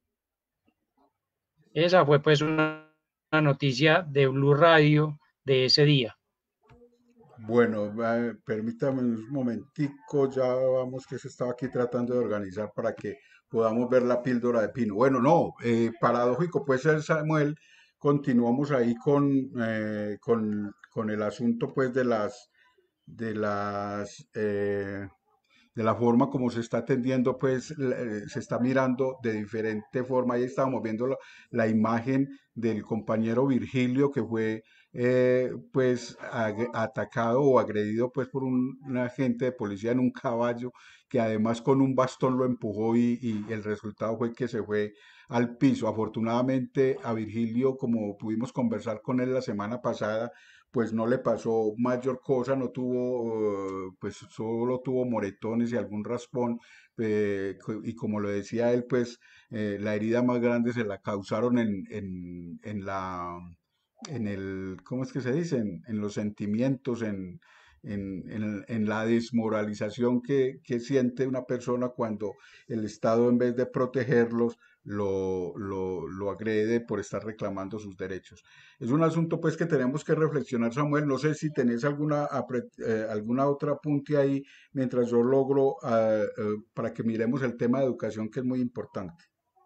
Esa fue pues una, una noticia de Blue Radio de ese día. Bueno, eh, permítame un momentico, ya vamos que se estaba aquí tratando de organizar para que podamos ver la píldora de Pino. Bueno, no, eh, paradójico puede ser, Samuel, continuamos ahí con, eh, con, con el asunto pues de las, de las, eh, de la forma como se está atendiendo, pues eh, se está mirando de diferente forma. Ahí estábamos viendo la, la imagen del compañero Virgilio que fue eh, pues ag- atacado o agredido pues por un, un agente de policía en un caballo que además con un bastón lo empujó y, y el resultado fue que se fue al piso. Afortunadamente a Virgilio, como pudimos conversar con él la semana pasada, pues no le pasó mayor cosa, no tuvo, eh, pues solo tuvo moretones y algún raspón, eh, co- y como lo decía él, pues eh, la herida más grande se la causaron en, en, en la, en el, ¿cómo es que se dice? En, en los sentimientos, en, en, en- en la desmoralización que, que siente una persona cuando el Estado, en vez de protegerlos, lo, lo, lo agrede por estar reclamando sus derechos. Es un asunto pues que tenemos que reflexionar, Samuel. No sé si tenés alguna, apre- eh, alguna otra apunte ahí mientras yo logro ah, eh, para que miremos el tema de educación, que es muy importante.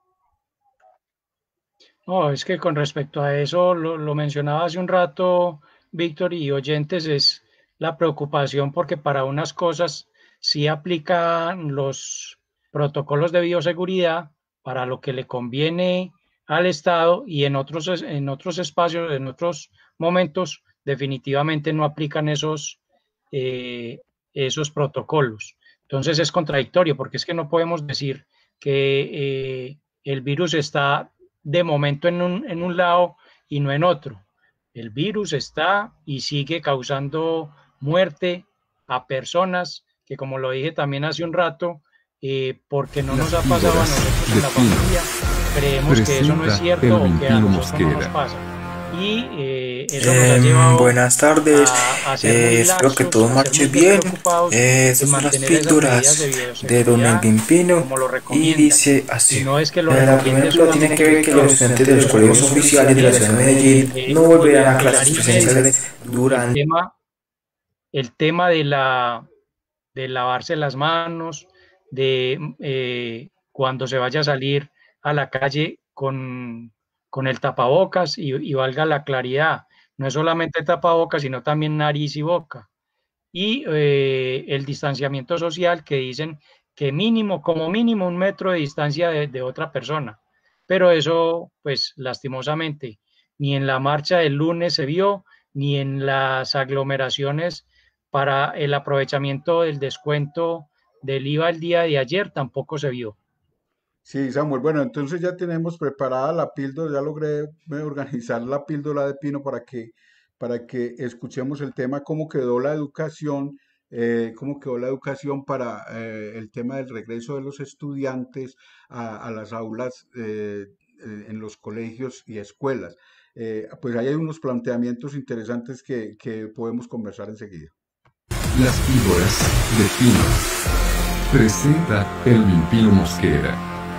No, es que con respecto a eso, lo, lo mencionaba hace un rato, Víctor y oyentes, es la preocupación porque para unas cosas sí aplican los protocolos de bioseguridad para lo que le conviene al Estado y en otros, es- en otros espacios, en otros momentos, definitivamente no aplican esos, eh, esos protocolos. Entonces es contradictorio porque es que no podemos decir que eh, el virus está de momento en un, en un lado y no en otro. El virus está y sigue causando muerte a personas que, como lo dije también hace un rato, eh, porque no Las nos ha pasado a píldoras nosotros en de la Pino. familia, creemos que eso no es Presenta cierto o Elvin que a Pino nosotros no nos Mosquera. pasa. Y eh, eso nos ha Em, llevado buenas tardes, a, a ser muy eh, espero que laxos, todo a ser marche muy bien. despreocupados Eh, en estas son las mantener esas medidas de píldoras de Don bioseguridad Elvin Pino como lo y recomiendan. dice Y así. no es que lo Eh, la primera recomiende píldora tiene solamente que ver que los Víctor, estudiantes de los lo colegios recomienda oficiales de la ciudad de Medellín eh, no volverán a mirar clases y ver presenciales el durante... tema, el tema de, la, de lavarse las manos, de eh, cuando se vaya a salir a la calle con, con el tapabocas y, y valga la claridad, no es solamente tapabocas, sino también nariz y boca. Y eh, el distanciamiento social que dicen que mínimo, como mínimo un metro de distancia de, de otra persona. Pero eso, pues lastimosamente, ni en la marcha del lunes se vio, ni en las aglomeraciones para el aprovechamiento del descuento del I V A el día de ayer tampoco se vio. Sí, Samuel, bueno, entonces ya tenemos preparada la píldora, ya logré eh, organizar la píldora de Pino para que, para que escuchemos el tema, cómo quedó la educación, eh, cómo quedó la educación para eh, el tema del regreso de los estudiantes a, a las aulas eh, eh, en los colegios y escuelas. Eh, pues ahí hay unos planteamientos interesantes que, que podemos conversar enseguida. Las píldoras de Pino. Presenta Elvin Pino Mosquera.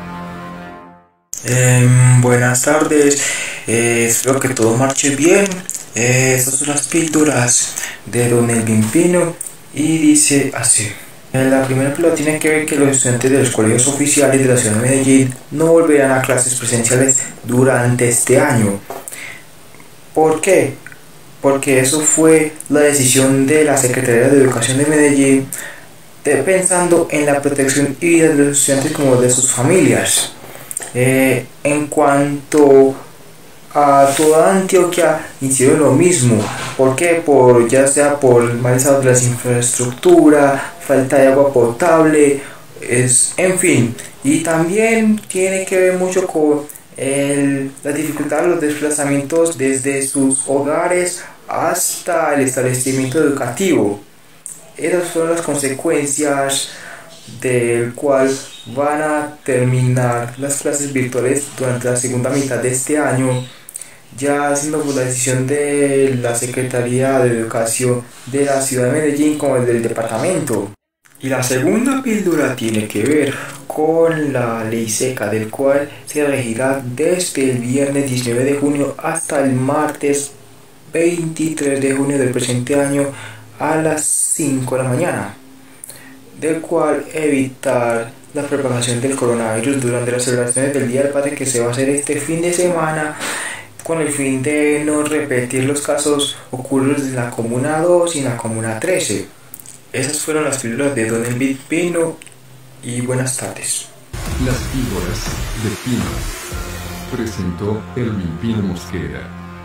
Em, buenas tardes, eh, espero que todo marche bien. Eh, estas son las píldoras de Don Elvin Pino y dice así. Eh, La primera píldora tiene que ver que los estudiantes de los colegios oficiales de la ciudad de Medellín no volverán a clases presenciales durante este año. ¿Por qué? Porque eso fue la decisión de la Secretaría de Educación de Medellín, de- pensando en la protección y vida de los estudiantes como de sus familias. Eh, en cuanto a toda Antioquia hicieron lo mismo. ¿Por qué? Por, ya sea por el mal estado de las infraestructuras, falta de agua potable, es, en fin. Y también tiene que ver mucho con el, la dificultad de los desplazamientos desde sus hogares hasta el establecimiento educativo. Esas son las consecuencias del cual van a terminar las clases virtuales durante la segunda mitad de este año. ya siendo por la decisión de la Secretaría de Educación de la ciudad de Medellín como del departamento. Y la segunda píldora tiene que ver con la ley seca, del cual se regirá desde el viernes diecinueve de junio hasta el martes veintitrés de junio del presente año a las cinco de la mañana, del cual evitar la propagación del coronavirus durante las celebraciones del Día del Padre, que se va a hacer este fin de semana, con el fin de no repetir los casos ocurridos en la comuna dos y en la comuna trece. Esas fueron las píldoras de Don Elvid Pino y buenas tardes. Las píldoras de Pino. Presentó Elvid Pino Mosquera.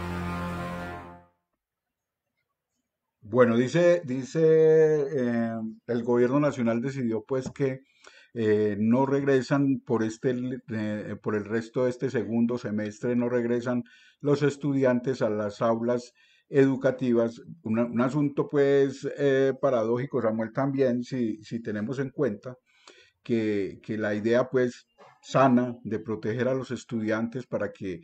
Bueno, dice, dice eh, el gobierno nacional decidió pues que eh, no regresan por este, eh, por el resto de este segundo semestre, no regresan los estudiantes a las aulas educativas. Una- un asunto pues eh, paradójico, Samuel, también, si, si tenemos en cuenta que, que la idea pues sana de proteger a los estudiantes para que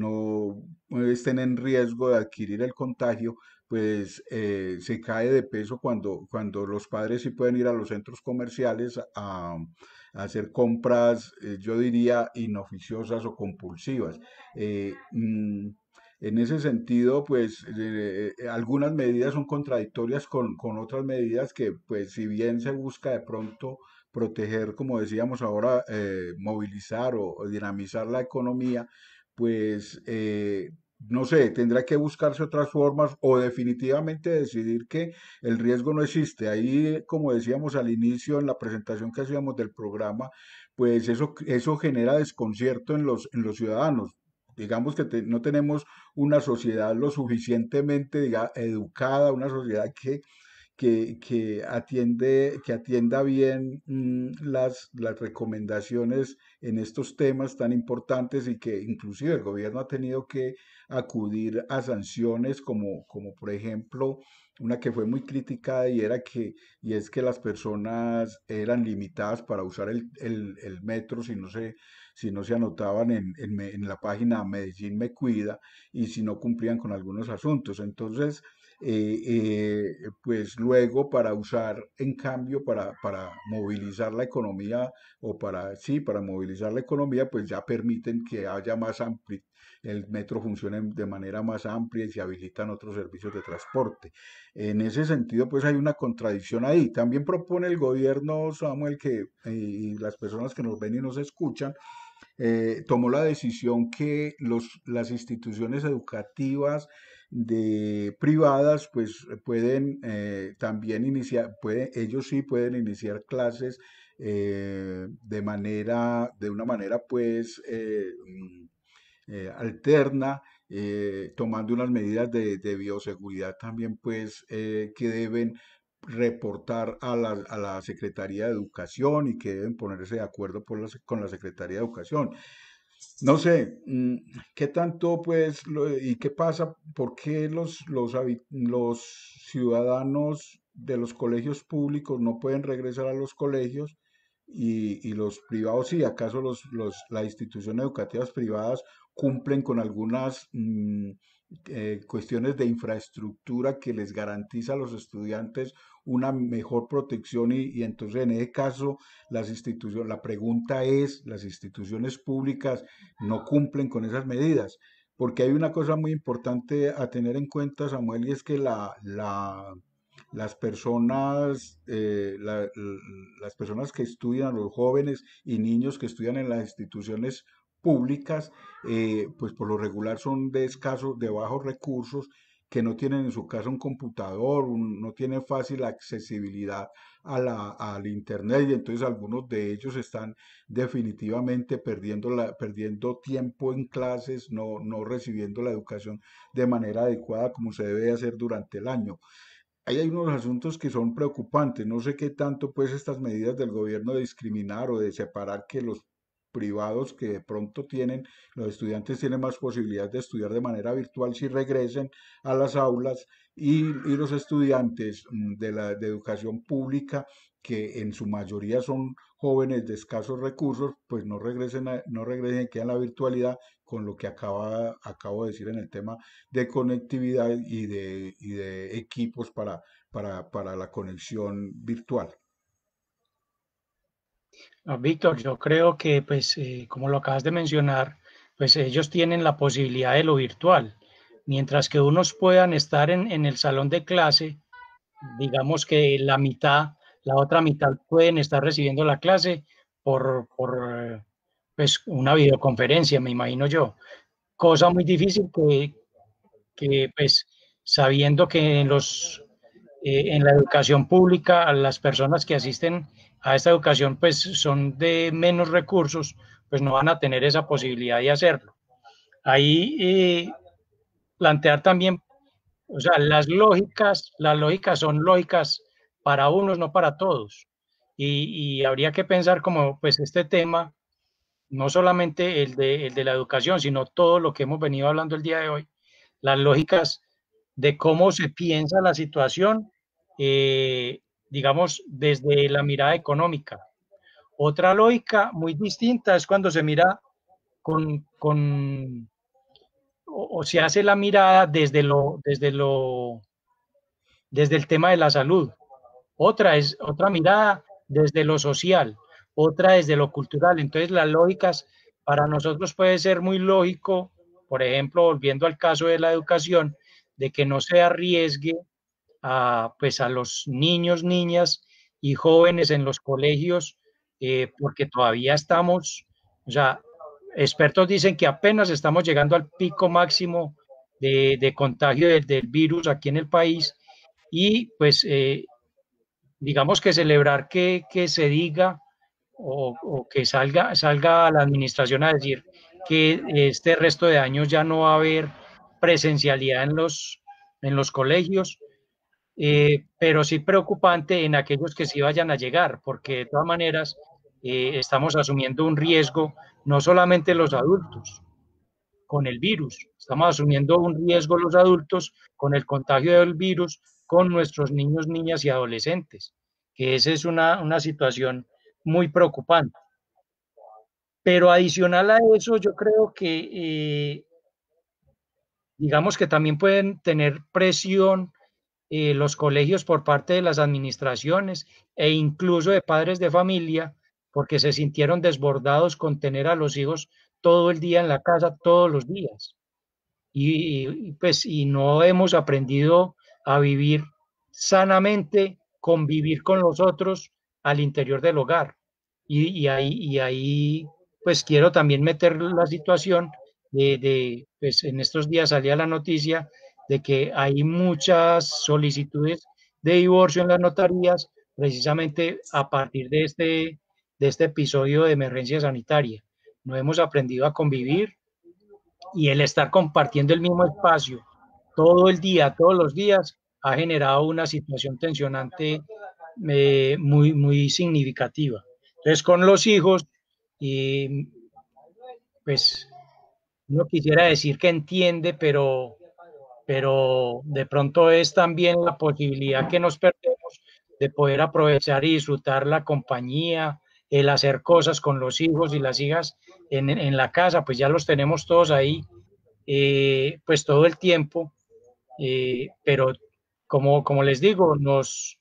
no estén en riesgo de adquirir el contagio, pues eh, se cae de peso cuando, cuando los padres sí pueden ir a los centros comerciales a, a hacer compras, eh, yo diría, inoficiosas o compulsivas. Eh, mm, en ese sentido, pues eh, eh, algunas medidas son contradictorias con, con otras medidas que, pues si bien se busca de pronto proteger, como decíamos ahora, eh, movilizar o, o dinamizar la economía, pues eh, no sé, tendrá que buscarse otras formas o definitivamente decidir que el riesgo no existe. Ahí, como decíamos al inicio en la presentación que hacíamos del programa, pues eso, eso genera desconcierto en los, en los ciudadanos. Digamos que te- no tenemos una sociedad lo suficientemente, diga, educada, una sociedad que que, que atiende, que atienda bien mm, las, las recomendaciones en estos temas tan importantes y que inclusive el gobierno ha tenido que acudir a sanciones como, como por ejemplo una que fue muy criticada y era que y es que las personas eran limitadas para usar el, el, el metro si no se si no se anotaban en, en, me- en la página Medellín Me Cuida y si no cumplían con algunos asuntos. Entonces, eh, eh, pues luego para usar, en cambio, para, para movilizar la economía o para, sí, para movilizar la economía, pues ya permiten que haya más amplia, el metro funcione de manera más amplia y se habilitan otros servicios de transporte. En ese sentido, pues hay una contradicción ahí. También propone el gobierno, Samuel, que eh, y las personas que nos ven y nos escuchan, eh, tomó la decisión que los, las instituciones educativas de privadas pues pueden eh, también iniciar, puede, ellos sí pueden iniciar clases eh, de manera, de una manera pues eh, mm, eh, alterna, eh, tomando unas medidas de, de bioseguridad también, pues, eh, que deben reportar a la, a la Secretaría de Educación y que deben ponerse de acuerdo por la se- con la Secretaría de Educación. No sé, mm, qué tanto, pues, lo- y qué pasa, por qué los, los, habi- los ciudadanos de los colegios públicos no pueden regresar a los colegios y, y los privados sí. ¿Acaso los, los, las instituciones educativas privadas cumplen con algunas mm, eh, cuestiones de infraestructura que les garantiza a los estudiantes una mejor protección y, y entonces en ese caso las instituciones, la pregunta es, las instituciones públicas no cumplen con esas medidas? Porque hay una cosa muy importante a tener en cuenta, Samuel, y es que la, la, las personas, eh, la- l- las personas que estudian, los jóvenes y niños que estudian en las instituciones públicas, eh, pues por lo regular son de escasos, de bajos recursos, que no tienen en su casa un computador, un- no tienen fácil accesibilidad a la, al internet y entonces algunos de ellos están definitivamente perdiendo la, perdiendo tiempo en clases, no, no recibiendo la educación de manera adecuada como se debe hacer durante el año. Ahí hay unos asuntos que son preocupantes. No sé qué tanto pues estas medidas del gobierno de discriminar o de separar que los privados que de pronto tienen, los estudiantes tienen más posibilidad de estudiar de manera virtual si regresen a las aulas y, y los estudiantes mm, de la de educación pública que en su mayoría son jóvenes de escasos recursos, pues no regresen, a- no regresen, quedan en la virtualidad, con lo que acaba, acabo de decir en el tema de conectividad y de, y de equipos para, para, para la conexión virtual. Ah, Víctor, yo creo que, pues, eh, como lo acabas de mencionar, pues ellos tienen la posibilidad de lo virtual, mientras que unos puedan estar en, en el salón de clase, digamos que la mitad, la otra mitad pueden estar recibiendo la clase por, por eh, pues, una videoconferencia, me imagino yo. Cosa muy difícil que, que pues, sabiendo que en los eh, en la educación pública, a las personas que asisten a esta educación pues son de menos recursos, pues no van a tener esa posibilidad de hacerlo. Ahí eh, plantear también, o sea, las lógicas, las lógicas son lógicas para unos, no para todos. Y, y habría que pensar como pues este tema, no solamente el de, el de la educación, sino todo lo que hemos venido hablando el día de hoy, las lógicas de cómo se piensa la situación, eh, digamos, desde la mirada económica. Otra lógica muy distinta es cuando se mira con, con o, o, se hace la mirada desde lo, desde lo, desde el tema de la salud. Otra es otra mirada desde lo social, otra desde lo cultural. Entonces, las lógicas para nosotros puede ser muy lógico, por ejemplo, volviendo al caso de la educación, de que no se arriesgue a, pues, a los niños, niñas y jóvenes en los colegios, eh, porque todavía estamos, o sea, expertos dicen que apenas estamos llegando al pico máximo de, de contagio del, del virus aquí en el país y pues eh, digamos que celebrar que, que se diga o, o, que salga, salga la administración a decir que este resto de años ya no va a haber presencialidad en los, en los colegios, eh, pero sí preocupante en aquellos que sí vayan a llegar, porque de todas maneras eh, estamos asumiendo un riesgo, no solamente los adultos, con el virus. Estamos asumiendo un riesgo los adultos con el contagio del virus con nuestros niños, niñas y adolescentes, que esa es una, una situación muy preocupante. Pero adicional a eso, yo creo que, eh, digamos que también pueden tener presión eh, los colegios por parte de las administraciones e incluso de padres de familia, porque se sintieron desbordados con tener a los hijos todo el día en la casa, todos los días. Y, y, pues y no hemos aprendido a vivir sanamente, convivir con los otros al interior del hogar. Y, y ahí, y ahí pues quiero también meter la situación de, de, pues en estos días salía la noticia de que hay muchas solicitudes de divorcio en las notarías precisamente a partir de este, de este episodio de emergencia sanitaria. No hemos aprendido a convivir, y el estar compartiendo el mismo espacio todo el día, todos los días, ha generado una situación tensionante eh, muy, muy significativa. Entonces, con los hijos, y pues no quisiera decir que entiende, pero, pero de pronto es también la posibilidad que nos perdemos de poder aprovechar y disfrutar la compañía, el hacer cosas con los hijos y las hijas en, en la casa, pues ya los tenemos todos ahí eh, pues todo el tiempo, eh, pero como, como les digo, nos,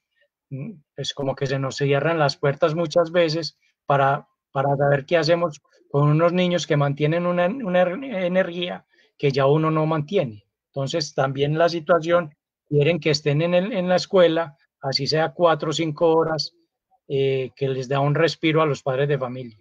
es como que se nos cierran las puertas muchas veces para, para saber qué hacemos con unos niños que mantienen una, una energía que ya uno no mantiene. Entonces, también la situación, quieren que estén en, el, en la escuela, así sea cuatro o cinco horas, eh, que les da un respiro a los padres de familia.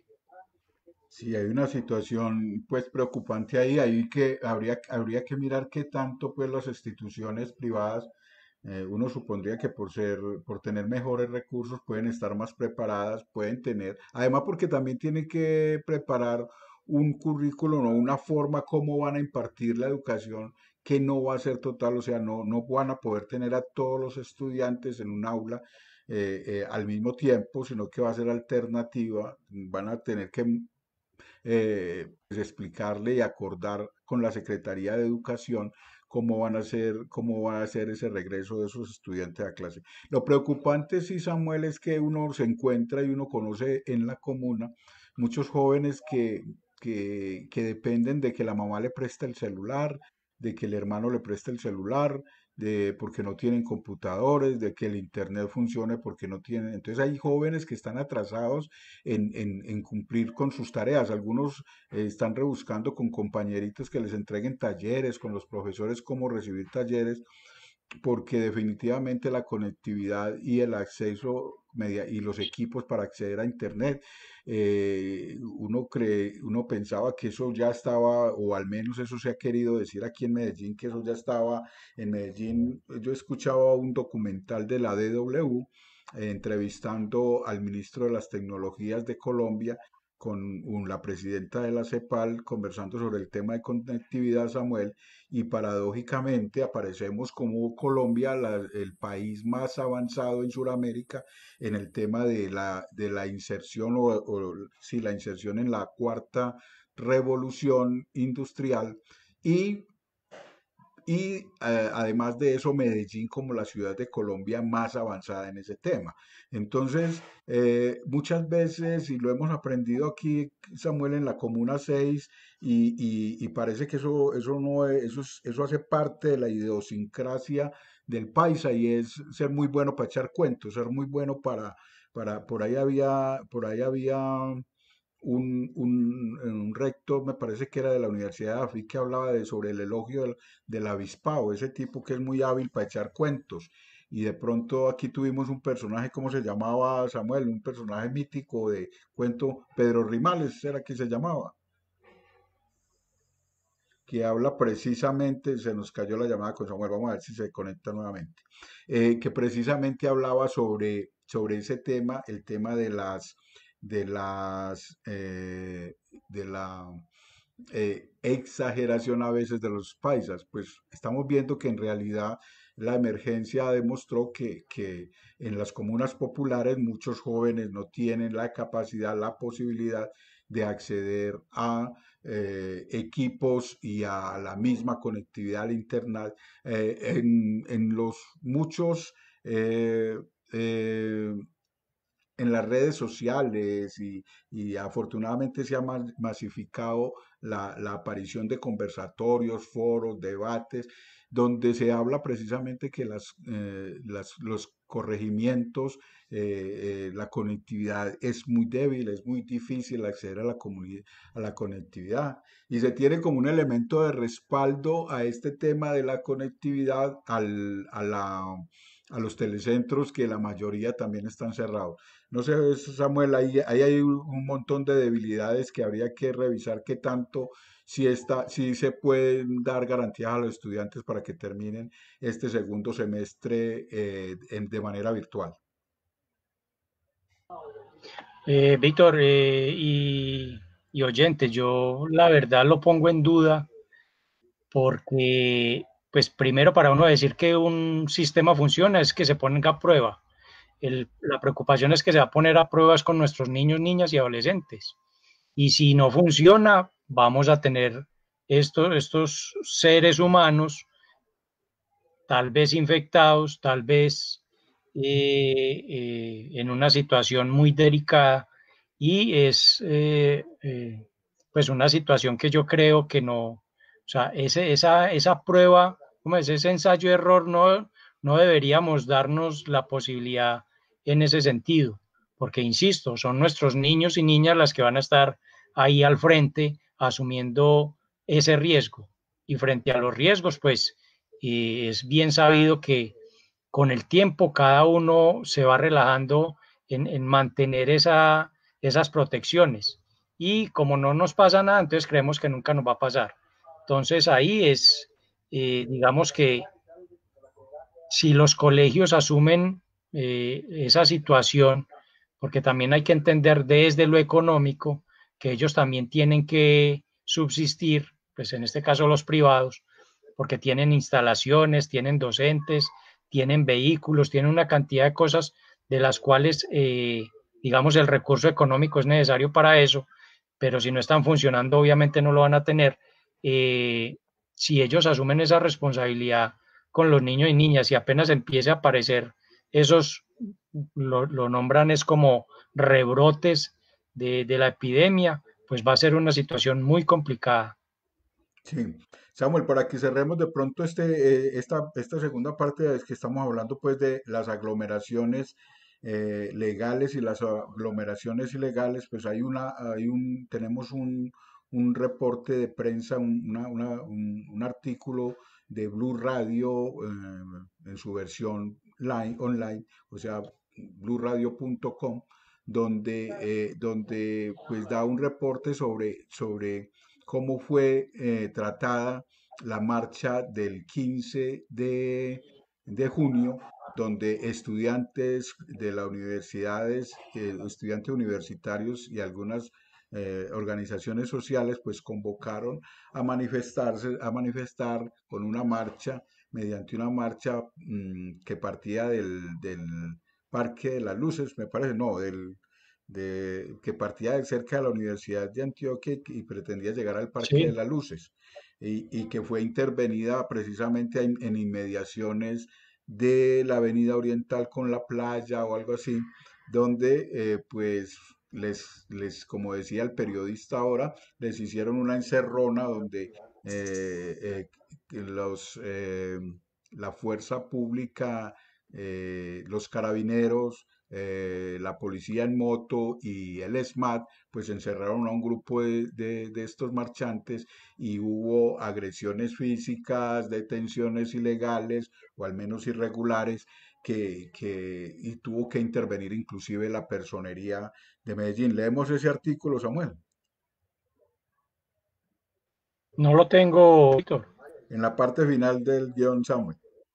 Sí, hay una situación pues preocupante ahí, ahí que habría, habría que mirar qué tanto pues las instituciones privadas, eh, uno supondría que por ser, por tener mejores recursos pueden estar más preparadas, pueden tener, además porque también tienen que preparar un currículum o una forma cómo van a impartir la educación que no va a ser total, o sea, no, no van a poder tener a todos los estudiantes en un aula eh, eh, al mismo tiempo, sino que va a ser alternativa, van a tener que eh, pues, explicarle y acordar con la Secretaría de Educación cómo van a ser, cómo va a ser ese regreso de esos estudiantes a clase. Lo preocupante, sí, Samuel, es que uno se encuentra y uno conoce en la comuna muchos jóvenes que, que, que dependen de que la mamá le preste el celular, de que el hermano le preste el celular, de porque no tienen computadores, de que el internet funcione porque no tienen. Entonces hay jóvenes que están atrasados en, en, en cumplir con sus tareas. Algunos eh, están rebuscando con compañeritos que les entreguen talleres, con los profesores cómo recibir talleres, porque definitivamente la conectividad y el acceso media, y los equipos para acceder a Internet, eh, uno cree, uno pensaba que eso ya estaba, o al menos eso se ha querido decir aquí en Medellín, que eso ya estaba en Medellín. Yo escuchaba un documental de la D W eh, entrevistando al ministro de las Tecnologías de Colombia con un- la presidenta de la CEPAL conversando sobre el tema de conectividad, Samuel, y paradójicamente aparecemos como Colombia, la- el país más avanzado en Sudamérica en el tema de la, de la inserción o, o sí, la inserción en la cuarta revolución industrial y y eh, además de eso, Medellín como la ciudad de Colombia más avanzada en ese tema. Entonces, eh, muchas veces, y lo hemos aprendido aquí, Samuel, en la Comuna seis, y, y- y parece que eso, eso, no es- eso, es- eso hace parte de la idiosincrasia del paisa, y es ser muy bueno para echar cuentos, ser muy bueno para, para, por ahí había, por ahí había un, un, un rector, me parece que era de la Universidad de África, que hablaba de, sobre el elogio del, del avispado, ese tipo que es muy hábil para echar cuentos. Y de pronto aquí tuvimos un personaje, ¿cómo se llamaba, Samuel? Un personaje mítico de cuento, Pedro Rimales, era que se llamaba, que habla precisamente, se nos cayó la llamada con Samuel, vamos a ver si se conecta nuevamente, eh, que precisamente hablaba sobre, sobre ese tema, el tema de las, de las, eh, de la eh, exageración a veces de los paisas. Pues estamos viendo que en realidad la emergencia demostró que, que en las comunas populares muchos jóvenes no tienen la capacidad, la posibilidad de acceder a eh, equipos y a la misma conectividad al Internet. Eh, en, en los muchos eh, eh, en las redes sociales y, y afortunadamente se ha ma- masificado la, la aparición de conversatorios, foros, debates, donde se habla precisamente que las, eh, las- los corregimientos, eh, eh, la conectividad es muy débil, es muy difícil acceder a la comuni- a la conectividad. Y se tiene como un elemento de respaldo a este tema de la conectividad al, a la, a los telecentros, que la mayoría también están cerrados. No sé, Samuel, ahí, ahí hay un un montón de debilidades que habría que revisar qué tanto, si, está, si se pueden dar garantías a los estudiantes para que terminen este segundo semestre eh, en- de manera virtual. Eh, Víctor eh, y, y oyentes, yo la verdad lo pongo en duda porque, pues primero para uno decir que un sistema funciona es que se ponga a prueba. El- la preocupación es que se va a poner a pruebas con nuestros niños, niñas y adolescentes. Y si no funciona, vamos a tener estos, estos seres humanos, tal vez infectados, tal vez eh, eh, en una situación muy delicada. Y es eh, eh, pues una situación que yo creo que no, o sea, ese, esa, esa prueba, como es ese ensayo-error, no, no deberíamos darnos la posibilidad en ese sentido, porque insisto, son nuestros niños y niñas las que van a estar ahí al frente asumiendo ese riesgo. Y frente a los riesgos, pues eh, es bien sabido que con el tiempo cada uno se va relajando en, en mantener esa, esas protecciones. Y como no nos pasa nada, entonces creemos que nunca nos va a pasar. Entonces ahí es, eh, digamos que si los colegios asumen eh, esa situación, porque también hay que entender desde lo económico que ellos también tienen que subsistir, pues en este caso los privados, porque tienen instalaciones, tienen docentes, tienen vehículos, tienen una cantidad de cosas de las cuales, eh, digamos, el recurso económico es necesario para eso. pero si no están funcionando, obviamente no lo van a tener. Eh, si ellos asumen esa responsabilidad con los niños y niñas y apenas empiece a aparecer esos, lo, lo nombran es como rebrotes de, de la epidemia, pues va a ser una situación muy complicada. Sí. Samuel, para que cerremos de pronto este, eh, esta, esta segunda parte es que estamos hablando pues de las aglomeraciones eh, legales y las aglomeraciones ilegales, pues hay una, hay un, tenemos un, un reporte de prensa, un, una- una- un- un artículo de Blue Radio eh, en su versión line- online, o sea, blue radio punto com, donde, eh, donde pues da un reporte sobre, sobre cómo fue eh, tratada la marcha del quince de, de junio, donde estudiantes de las universidades, eh, estudiantes universitarios y algunas eh, organizaciones sociales, pues convocaron a manifestarse, a manifestar con una marcha, mediante una marcha mm, que partía del, del Parque de las Luces, me parece, no, del, de, que partía de cerca de la Universidad de Antioquia y, y pretendía llegar al Parque de Sí, las Luces, y, y que fue intervenida precisamente en, en inmediaciones de la Avenida Oriental con la playa o algo así, donde eh, pues les, les, como decía el periodista ahora, les hicieron una encerrona donde eh, eh, que los, eh, la fuerza pública, eh, los carabineros, eh, la policía en moto y el SMAT, pues encerraron a un grupo de, de- de estos marchantes y hubo agresiones físicas, detenciones ilegales o al menos irregulares que, que- y tuvo que intervenir inclusive la personería de Medellín. Leemos ese artículo, Samuel, no lo tengo, Víctor. en la parte final del guión, Samuel.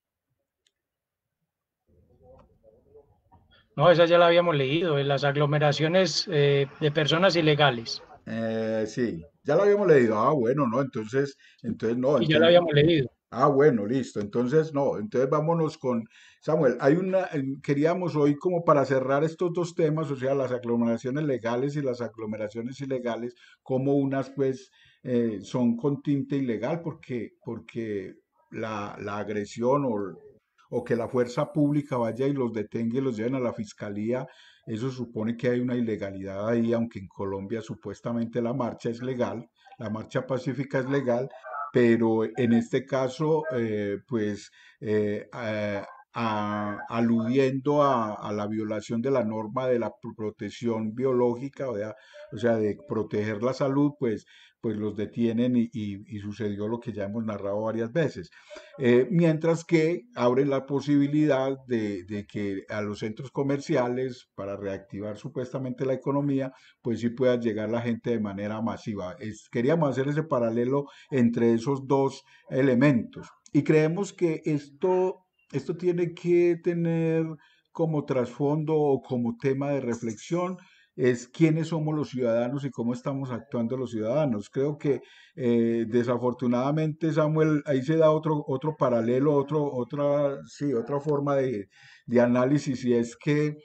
No, esa ya la habíamos leído, en las aglomeraciones eh, de personas ilegales. Eh, sí, ya lo habíamos leído. Ah, bueno, no, entonces, entonces no, Y ya la entonces habíamos leído. ah, bueno, listo. Entonces, no, entonces vámonos con Samuel. Hay una, eh, queríamos hoy como para cerrar estos dos temas, o sea, las aglomeraciones legales y las aglomeraciones ilegales, como unas pues eh, son con tinte ilegal porque, porque la, la agresión o, o que la fuerza pública vaya y los detenga y los lleven a la fiscalía, eso supone que hay una ilegalidad ahí, aunque en Colombia supuestamente la marcha es legal, la marcha pacífica es legal, pero en este caso, eh, pues, eh, a- a- aludiendo a, a la violación de la norma de la pro- protección biológica, o sea, o sea, de proteger la salud, pues, pues los detienen y, y- y sucedió lo que ya hemos narrado varias veces. Eh, mientras que abren la posibilidad de, de que a los centros comerciales, para reactivar supuestamente la economía, pues sí pueda llegar la gente de manera masiva. Es- queríamos hacer ese paralelo entre esos dos elementos. Y creemos que esto, esto tiene que tener como trasfondo o como tema de reflexión es quiénes somos los ciudadanos y cómo estamos actuando los ciudadanos. Creo que eh, desafortunadamente, Samuel, ahí se da otro, otro paralelo, otro, otra, sí, otra forma de, de análisis y es que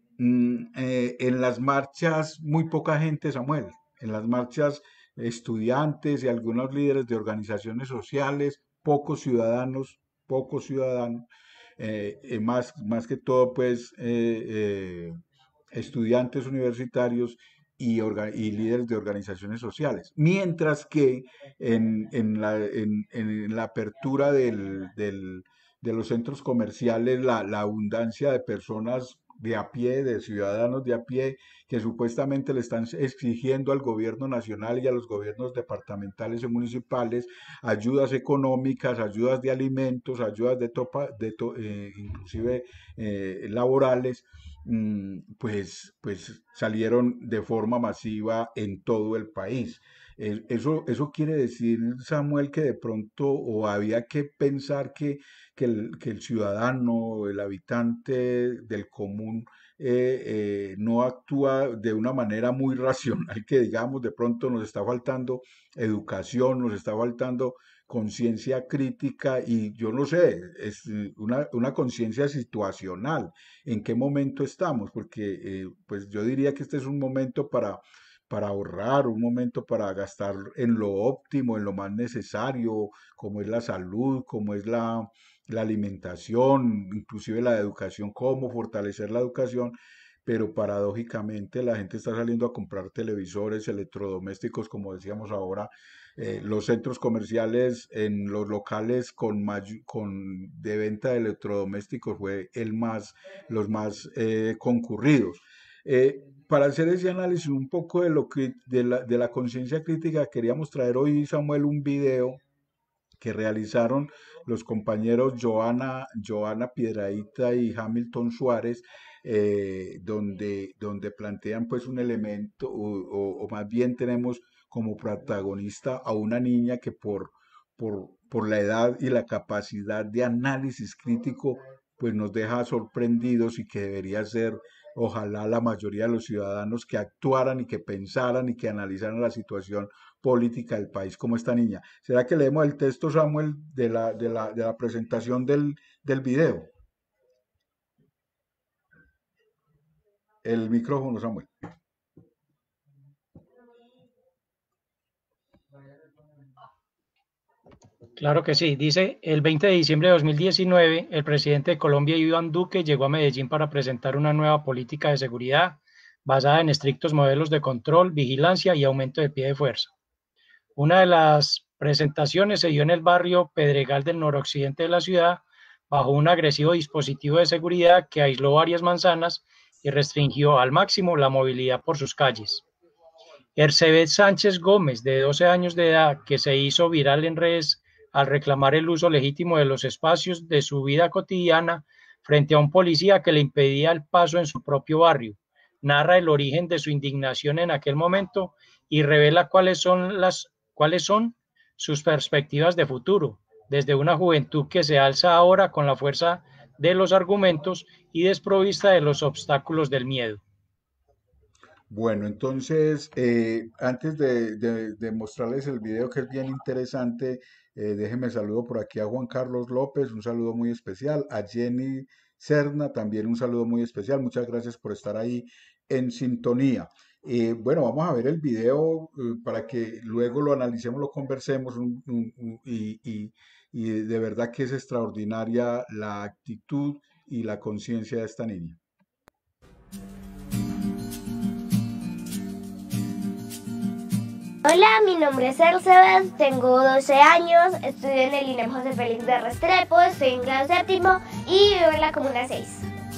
Mm, eh, en las marchas, muy poca gente, Samuel. En las marchas, estudiantes y algunos líderes de organizaciones sociales, pocos ciudadanos, pocos ciudadanos, eh, eh, más, más que todo, pues, eh, eh, estudiantes universitarios y, orga- y líderes de organizaciones sociales. Mientras que en, en la, en- en la apertura del, del- de los centros comerciales, la, la abundancia de personas de a pie, de ciudadanos de a pie, que supuestamente le están exigiendo al gobierno nacional y a los gobiernos departamentales y municipales ayudas económicas, ayudas de alimentos, ayudas de, topa, de to, eh, inclusive eh, laborales, mm, pues, pues salieron de forma masiva en todo el país. Eh, Eso, eso quiere decir, Samuel, que de pronto o había que pensar que que el, que el ciudadano, el habitante del común, eh, eh, no actúa de una manera muy racional, que digamos, de pronto nos está faltando educación, nos está faltando conciencia crítica y yo no sé, es eh, una, una conciencia situacional, en qué momento estamos, porque eh, pues yo diría que este es un momento para para ahorrar, un momento para gastar en lo óptimo, en lo más necesario, como es la salud, como es la, la alimentación, inclusive la educación, cómo fortalecer la educación, pero paradójicamente la gente está saliendo a comprar televisores, electrodomésticos, como decíamos ahora, eh, los centros comerciales en los locales con, mayu- con de venta de electrodomésticos fue el más, los más eh, concurridos. Eh, para hacer ese análisis un poco de, lo que, de la, de la conciencia crítica, queríamos traer hoy, Samuel, un video que realizaron los compañeros Joana, Joana Piedrahita y Hamilton Suárez, eh, donde, donde plantean pues un elemento, o, o- o más bien tenemos como protagonista a una niña que por, por, por la edad y la capacidad de análisis crítico, pues nos deja sorprendidos y que debería ser, ojalá, la mayoría de los ciudadanos que actuaran y que pensaran y que analizaran la situación política del país como esta niña. ¿Será que leemos el texto, Samuel, de la, de la, de la presentación del, del video? El micrófono, Samuel. Claro que sí. Dice, el veinte de diciembre de dos mil diecinueve, el presidente de Colombia, Iván Duque, llegó a Medellín para presentar una nueva política de seguridad basada en estrictos modelos de control, vigilancia y aumento de pie de fuerza. Una de las presentaciones se dio en el barrio Pedregal del noroccidente de la ciudad, bajo un agresivo dispositivo de seguridad que aisló varias manzanas y restringió al máximo la movilidad por sus calles. Ercebet Sánchez Gómez, de doce años de edad, que se hizo viral en redes al reclamar el uso legítimo de los espacios de su vida cotidiana frente a un policía que le impedía el paso en su propio barrio, narra el origen de su indignación en aquel momento y revela cuáles son las cuáles son sus perspectivas de futuro, desde una juventud que se alza ahora con la fuerza de los argumentos y desprovista de los obstáculos del miedo. Bueno, entonces, eh, antes de, de- de mostrarles el video que es bien interesante, eh, déjenme saludo por aquí a Juan Carlos López, un saludo muy especial, a Jenny Serna, también un saludo muy especial, muchas gracias por estar ahí en sintonía. Eh, bueno, vamos a ver el video eh, para que luego lo analicemos, lo conversemos un- un- un- y, y y de verdad que es extraordinaria la actitud y la conciencia de esta niña. Hola, mi nombre es Ercebet, tengo doce años, estudio en el INEM José Félix de Restrepo, estoy en grado séptimo y vivo en la Comuna seis.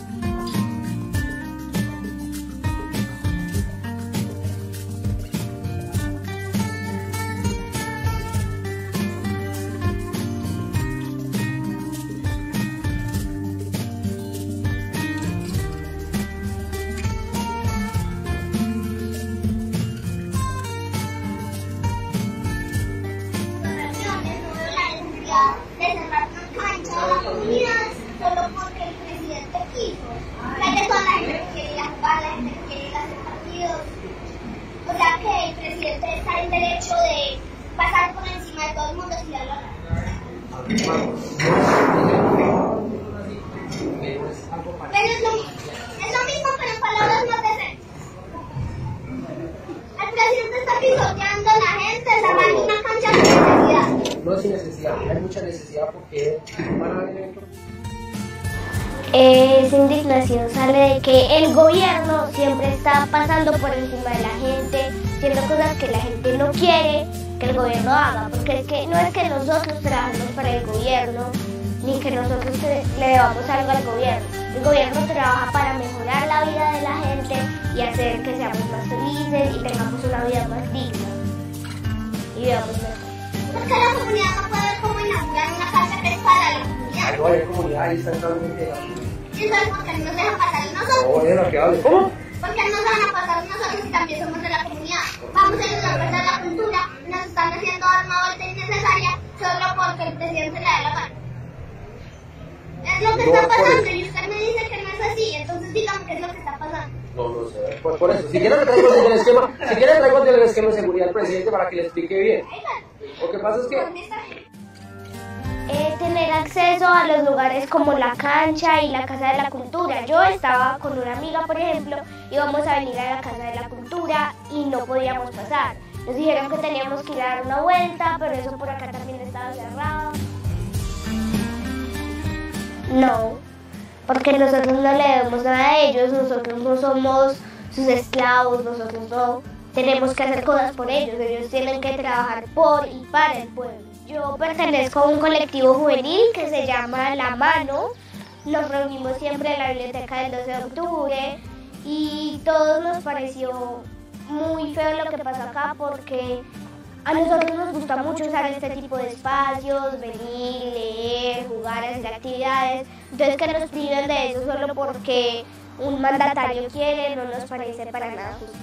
De cerrar una cancha a la comunidad solo porque el presidente quiso. O sea que toda la gente quiere ir a jugar, la gente quiere ir a hacer partidos. O sea que el presidente está en derecho de pasar por encima de todo el mundo si le habla. Pero es lo mismo. Es lo mismo, pero en palabras más decentes. El presidente está pisoteando a la gente, cerrando una cancha sin necesidad. No sin necesidad, hay mucha necesidad porque van a haber eventos. Esa indignación sale de que el gobierno siempre está pasando por encima de la gente, haciendo cosas que la gente no quiere que el gobierno haga, porque es que no es que nosotros trabajemos para el gobierno, ni que nosotros le debamos algo al gobierno. El gobierno trabaja para mejorar la vida de la gente y hacer que seamos más felices y tengamos una vida más digna y vivamos mejor. Porque la comunidad no puede ver cómo inaugurar una casa que es para la comunidad. Ay, no, hay comunidad, ahí está totalmente. ¿Y eso es porque nos dejan pasar a nosotros? No, bueno, que hable. ¿Cómo? Porque nos van a pasar a nosotros y también somos de la comunidad. Vamos a ayudar a perder la cultura y nos están haciendo dar una vuelta innecesaria solo porque el presidente le da la gana. Es lo que No, está por pasando eso. y usted me dice que no es así, entonces dígame qué es lo que está pasando. No, no sé. Por, por eso, si quieren traigo el esquema, si quieren traigo el esquema de seguridad al presidente para que le explique bien. Ahí va. Lo que pasa es que Por mí está bien. eh, tener acceso a los lugares como la cancha y la Casa de la Cultura. Yo estaba con una amiga, por ejemplo, íbamos a venir a la Casa de la Cultura y no podíamos pasar. Nos dijeron que teníamos que ir a dar una vuelta, pero eso por acá también estaba cerrado. No, porque nosotros no le debemos nada a ellos, nosotros no somos sus esclavos, nosotros no tenemos que hacer cosas por ellos, ellos tienen que trabajar por y para el pueblo. Yo pertenezco a un colectivo juvenil que se llama La Mano, nos reunimos siempre en la biblioteca del doce de octubre y todos nos pareció muy feo lo que pasó acá porque a nosotros nos gusta mucho usar este tipo de espacios, venir, leer, jugar, hacer actividades. Entonces que nos priven de eso solo porque un mandatario quiere no nos parece para nada justo.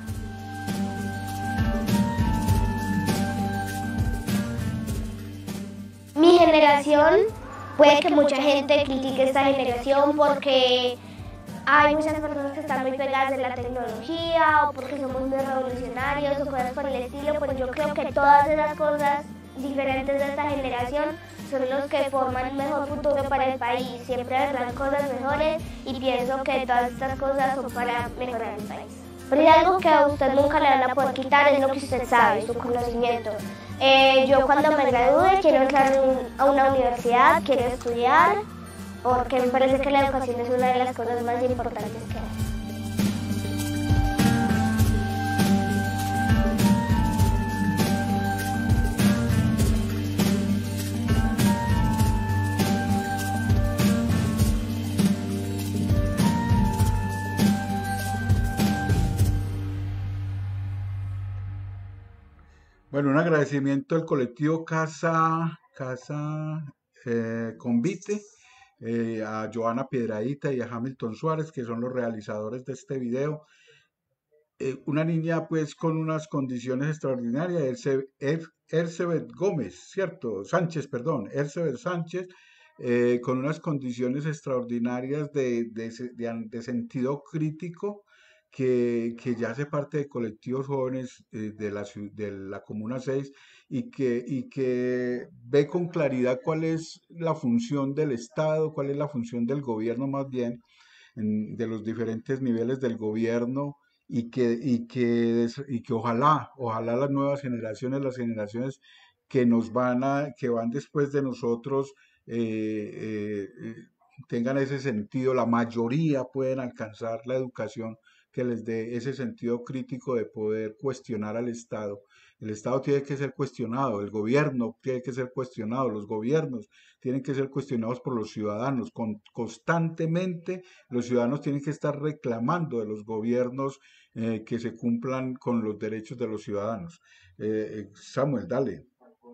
Mi generación, puede que mucha gente critique esta generación porque hay muchas personas que están muy pegadas de la tecnología o porque somos muy revolucionarios o cosas por el estilo, pues yo creo que todas esas cosas diferentes de esta generación son los que forman un mejor futuro para el país. Siempre habrán cosas mejores y pienso que todas estas cosas son para mejorar el país. Pero hay algo que a usted nunca le van a poder quitar, es lo que usted sabe, su conocimiento. Eh, yo cuando me gradúe quiero entrar a una universidad, quiero estudiar, porque me parece que la educación es una de las cosas más importantes que hay. Bueno, un agradecimiento al colectivo Casa, Casa eh, Convite, eh, a Joana Piedradita y a Hamilton Suárez, que son los realizadores de este video. Eh, una niña pues con unas condiciones extraordinarias, Erce, er, Ercebet Gómez, ¿cierto? Sánchez, perdón, Ercebet Sánchez, eh, con unas condiciones extraordinarias de, de, de, de sentido crítico, Que, que ya hace parte de colectivos jóvenes eh, de, la, de la Comuna seis y que, y que ve con claridad cuál es la función del Estado, cuál es la función del gobierno más bien, en, de los diferentes niveles del gobierno y que, y que, y que ojalá, ojalá las nuevas generaciones, las generaciones que nos van a, que van después de nosotros, eh, eh, eh, tengan ese sentido, la mayoría pueden alcanzar la educación que les dé ese sentido crítico de poder cuestionar al Estado. El Estado tiene que ser cuestionado, el gobierno tiene que ser cuestionado, los gobiernos tienen que ser cuestionados por los ciudadanos. Con, constantemente los ciudadanos tienen que estar reclamando de los gobiernos eh, que se cumplan con los derechos de los ciudadanos. Eh, Samuel, dale.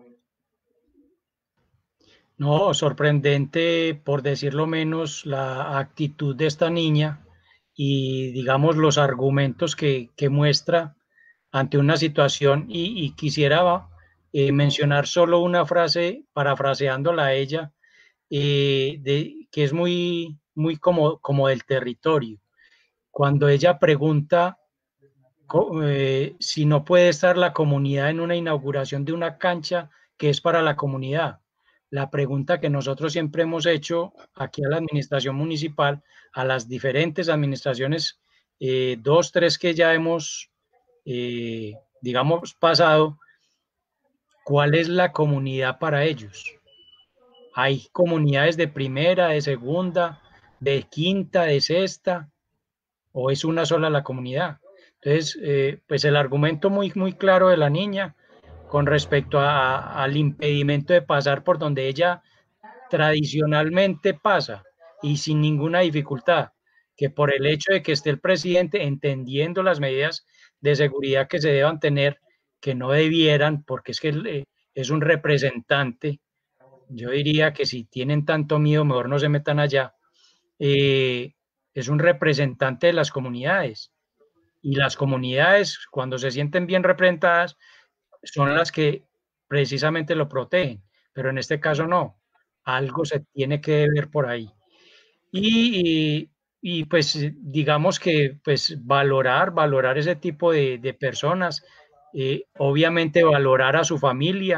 No, sorprendente, por decirlo menos, la actitud de esta niña y, digamos, los argumentos que, que muestra ante una situación. Y, y quisiera eh, mencionar solo una frase, parafraseándola a ella, eh, de, que es muy, muy como, como del territorio. Cuando ella pregunta eh, si no puede estar la comunidad en una inauguración de una cancha que es para la comunidad. La pregunta que nosotros siempre hemos hecho aquí a la administración municipal, a las diferentes administraciones, eh, dos, tres que ya hemos, eh, digamos, pasado, ¿cuál es la comunidad para ellos? Hay comunidades de primera, de segunda, de quinta, de sexta, o es una sola la comunidad. Entonces, eh, pues el argumento muy, muy claro de la niña con respecto a, a, al impedimento de pasar por donde ella tradicionalmente pasa y sin ninguna dificultad, que por el hecho de que esté el presidente entendiendo las medidas de seguridad que se deban tener, que no debieran, porque es que es un representante, yo diría que si tienen tanto miedo, mejor no se metan allá, eh, es un representante de las comunidades, y las comunidades, cuando se sienten bien representadas, son las que precisamente lo protegen, pero en este caso no, algo se tiene que ver por ahí. Y, y, y pues digamos que pues valorar, valorar ese tipo de, de personas, eh, obviamente valorar a su familia,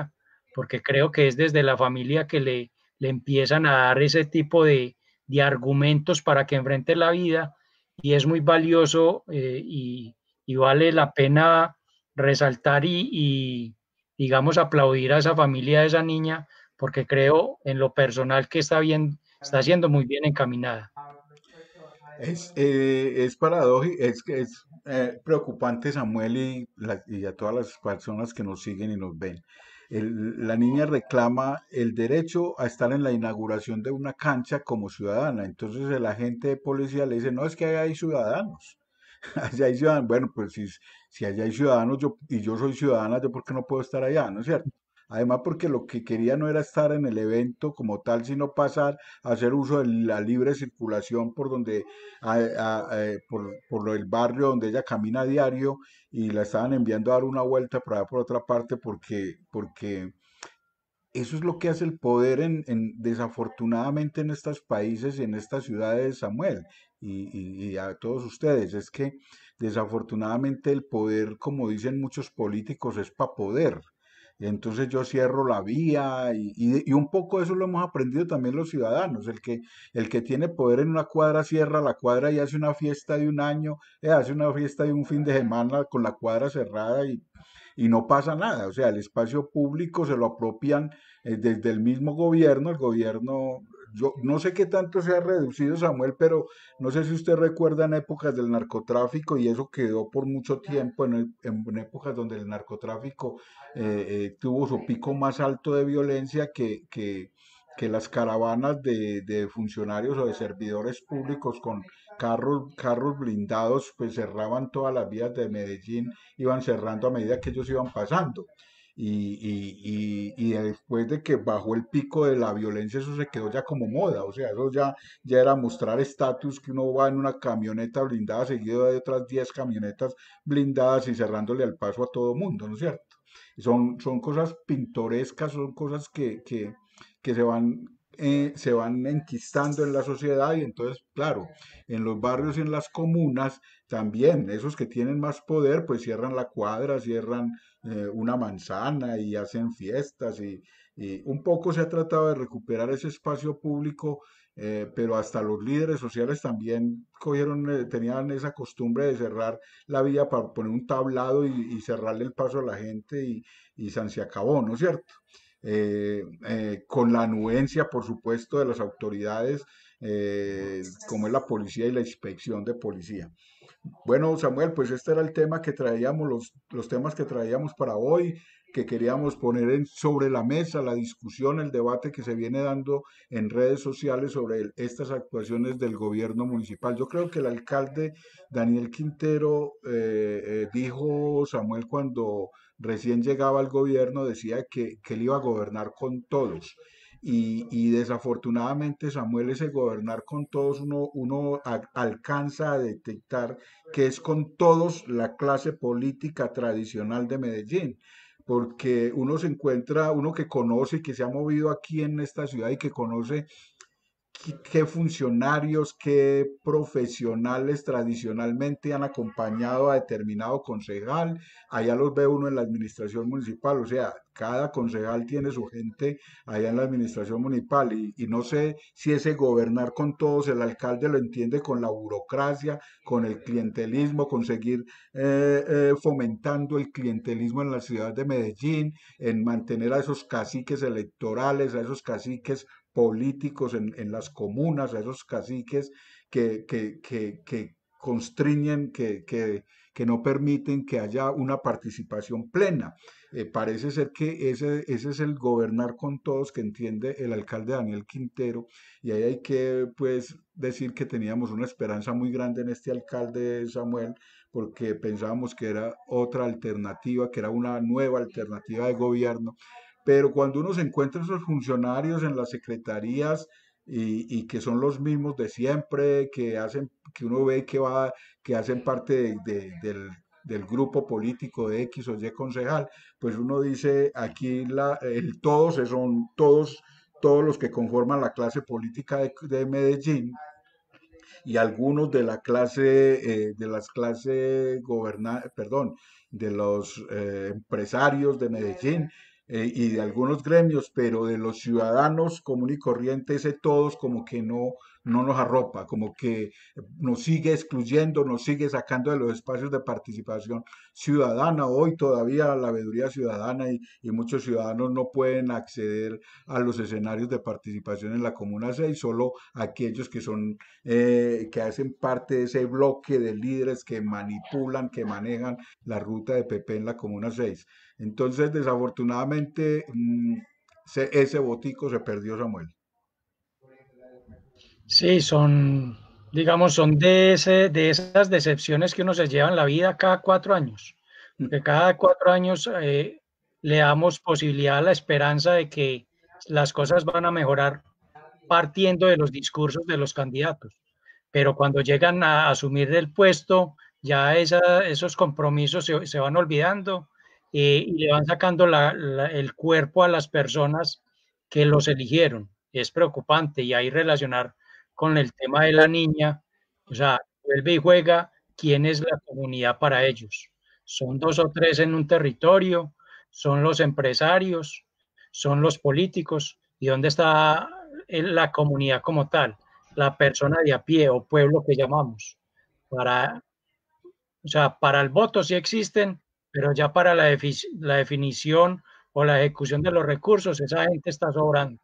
porque creo que es desde la familia que le, le empiezan a dar ese tipo de, de argumentos para que enfrente la vida, y es muy valioso eh, y, y vale la pena resaltar y, y, digamos, aplaudir a esa familia de esa niña, porque creo en lo personal que está bien, está siendo muy bien encaminada. Es, eh, es paradójico, es que es eh, preocupante, Samuel, y, la- y a todas las personas que nos siguen y nos ven. El- la niña reclama el derecho a estar en la inauguración de una cancha como ciudadana. Entonces el agente de policía le dice, no, es que allá hay ciudadanos. Allá hay ciudadanos. Bueno, pues si, si allá hay ciudadanos yo, y yo soy ciudadana, ¿yo por qué no puedo estar allá? ¿No es cierto? Además, porque lo que quería no era estar en el evento como tal, sino pasar a hacer uso de la libre circulación por donde, a- a- eh, por, por el barrio donde ella camina a diario, y la estaban enviando a dar una vuelta por allá por otra parte porque, porque eso es lo que hace el poder en, en- desafortunadamente en estos países y en estas ciudades, Samuel, y, y- y a todos ustedes, es que desafortunadamente el poder, como dicen muchos políticos, es para poder. Entonces yo cierro la vía y, y- y un poco eso lo hemos aprendido también los ciudadanos. El que, el que tiene poder en una cuadra cierra la cuadra y hace una fiesta de un año, eh, hace una fiesta de un fin de semana con la cuadra cerrada y, y no pasa nada. O sea, el espacio público se lo apropian eh, desde el mismo gobierno. El gobierno, yo no sé qué tanto se ha reducido, Samuel, pero no sé si usted recuerda en épocas del narcotráfico, y eso quedó por mucho tiempo en, el- en épocas donde el narcotráfico eh, eh, tuvo su pico más alto de violencia, que, que, que las caravanas de, de funcionarios o de servidores públicos con carros, carros blindados, pues cerraban todas las vías de Medellín, iban cerrando a medida que ellos iban pasando. Y, y, y, y después de que bajó el pico de la violencia, eso se quedó ya como moda, o sea, eso ya, ya era mostrar estatus, que uno va en una camioneta blindada seguido de otras diez camionetas blindadas y cerrándole al paso a todo mundo, ¿no es cierto? Son, son cosas pintorescas, son cosas que, que, que se van, eh, se van enquistando en la sociedad, y entonces, claro, en los barrios y en las comunas también, esos que tienen más poder, pues cierran la cuadra, cierran eh, una manzana y hacen fiestas, y, y un poco se ha tratado de recuperar ese espacio público, eh, pero hasta los líderes sociales también cogieron, eh, tenían esa costumbre de cerrar la vía para poner un tablado y, y cerrarle el paso a la gente, y, y san se acabó, ¿no es cierto? Eh, eh, con la anuencia, por supuesto, de las autoridades, eh, como es la policía y la inspección de policía. Bueno, Samuel, pues este era el tema que traíamos, los, los temas que traíamos para hoy, que queríamos poner en- sobre la mesa, la discusión, el debate que se viene dando en redes sociales sobre el- estas actuaciones del gobierno municipal. Yo creo que el alcalde Daniel Quintero eh, eh, dijo, Samuel, cuando recién llegaba al gobierno, decía que, que él iba a gobernar con todos. Y, y desafortunadamente, Samuel, ese gobernar con todos, uno, uno a- alcanza a detectar que es con todos la clase política tradicional de Medellín, porque uno se encuentra, uno que conoce y que se ha movido aquí en esta ciudad y que conoce qué, qué funcionarios, qué profesionales tradicionalmente han acompañado a determinado concejal. Allá los ve uno en la administración municipal, o sea, cada concejal tiene su gente allá en la administración municipal, y, y no sé si ese gobernar con todos, el alcalde lo entiende con la burocracia, con el clientelismo, con seguir eh, eh, fomentando el clientelismo en la ciudad de Medellín, en mantener a esos caciques electorales, a esos caciques políticos en, en las comunas, a esos caciques que, que, que, que constriñen, que, que, que no permiten que haya una participación plena. Eh, parece ser que ese, ese es el gobernar con todos que entiende el alcalde Daniel Quintero, y ahí hay que pues decir que teníamos una esperanza muy grande en este alcalde, Samuel, porque pensábamos que era otra alternativa, que era una nueva alternativa de gobierno. Pero cuando uno se encuentra esos funcionarios en las secretarías, y, y que son los mismos de siempre, que hacen, que uno ve que va, que hacen parte de- de- del, del grupo político de X o Y concejal, pues uno dice aquí la, el todos son todos, todos los que conforman la clase política de, de Medellín, y algunos de la clase, eh, de las clases goberna, perdón, de los eh, empresarios de Medellín, eh, y de algunos gremios, pero de los ciudadanos común y corriente, ese todos como que no, no nos arropa, como que nos sigue excluyendo, nos sigue sacando de los espacios de participación ciudadana. Hoy todavía la veeduría ciudadana y, y muchos ciudadanos no pueden acceder a los escenarios de participación en la Comuna seis, solo aquellos que son, eh, que hacen parte de ese bloque de líderes que manipulan, que manejan la ruta de P P en la Comuna seis. Entonces, desafortunadamente, mmm, se, ese botico se perdió, Samuel. Sí, son, digamos, son de, ese, de esas decepciones que uno se lleva en la vida cada cuatro años. Que cada cuatro años eh, le damos posibilidad a la esperanza de que las cosas van a mejorar partiendo de los discursos de los candidatos. Pero cuando llegan a asumir el puesto, ya esa, esos compromisos se, se van olvidando eh, y le van sacando la, la, el cuerpo a las personas que los eligieron. Es preocupante y ahí relacionar con el tema de la niña, o sea, vuelve y juega quién es la comunidad para ellos. Son dos o tres en un territorio, son los empresarios, son los políticos, y dónde está la comunidad como tal, la persona de a pie o pueblo que llamamos. Para, o sea, para el voto sí existen, pero ya para la, la definición o la ejecución de los recursos, esa gente está sobrando.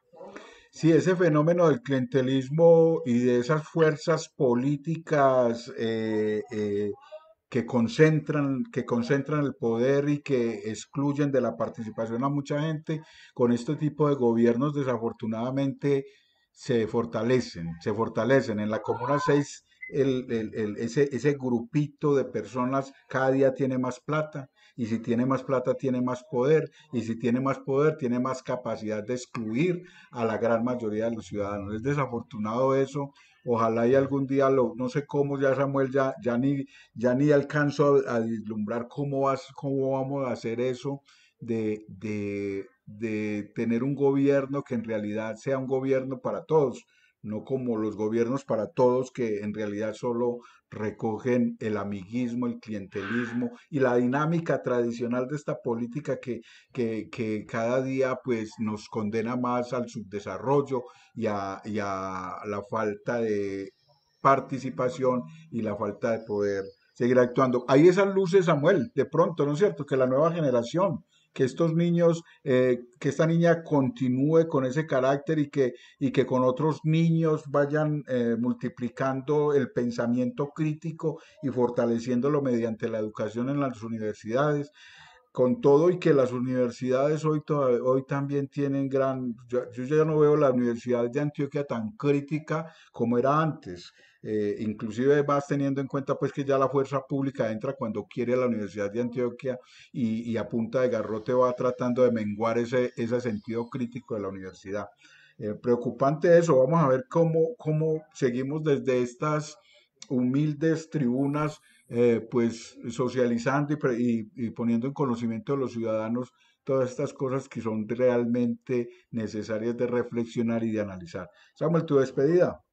Sí, ese fenómeno del clientelismo y de esas fuerzas políticas eh, eh, que concentran, que concentran el poder y que excluyen de la participación a mucha gente, con este tipo de gobiernos desafortunadamente se fortalecen, se fortalecen. En la Comuna seis, el, el, el, ese, ese grupito de personas cada día tiene más plata, y si tiene más plata tiene más poder, y si tiene más poder tiene más capacidad de excluir a la gran mayoría de los ciudadanos. Es desafortunado eso. Ojalá y algún día, lo, no sé cómo, ya Samuel, ya, ya, ni, ya ni alcanzo a, a vislumbrar cómo, vas, cómo vamos a hacer eso de, de, de tener un gobierno que en realidad sea un gobierno para todos, no como los gobiernos para todos que en realidad solo recogen el amiguismo, el clientelismo y la dinámica tradicional de esta política que, que, que cada día pues nos condena más al subdesarrollo y a, y a la falta de participación y la falta de poder seguir actuando. Hay esas luces, Samuel, de pronto, ¿no es cierto? Que la nueva generación, que estos niños, eh, que esta niña continúe con ese carácter y que, y que con otros niños vayan eh, multiplicando el pensamiento crítico y fortaleciéndolo mediante la educación en las universidades. Con todo y que las universidades hoy, todavía, hoy también tienen gran, yo, yo ya no veo la Universidad de Antioquia tan crítica como era antes. Eh, inclusive vas teniendo en cuenta pues que ya la fuerza pública entra cuando quiere a la Universidad de Antioquia y, y a punta de garrote va tratando de menguar ese, ese sentido crítico de la universidad. Eh, preocupante eso, vamos a ver cómo, cómo seguimos desde estas humildes tribunas eh, pues socializando y, pre- y- y poniendo en conocimiento de los ciudadanos todas estas cosas que son realmente necesarias de reflexionar y de analizar. Samuel, tu despedida.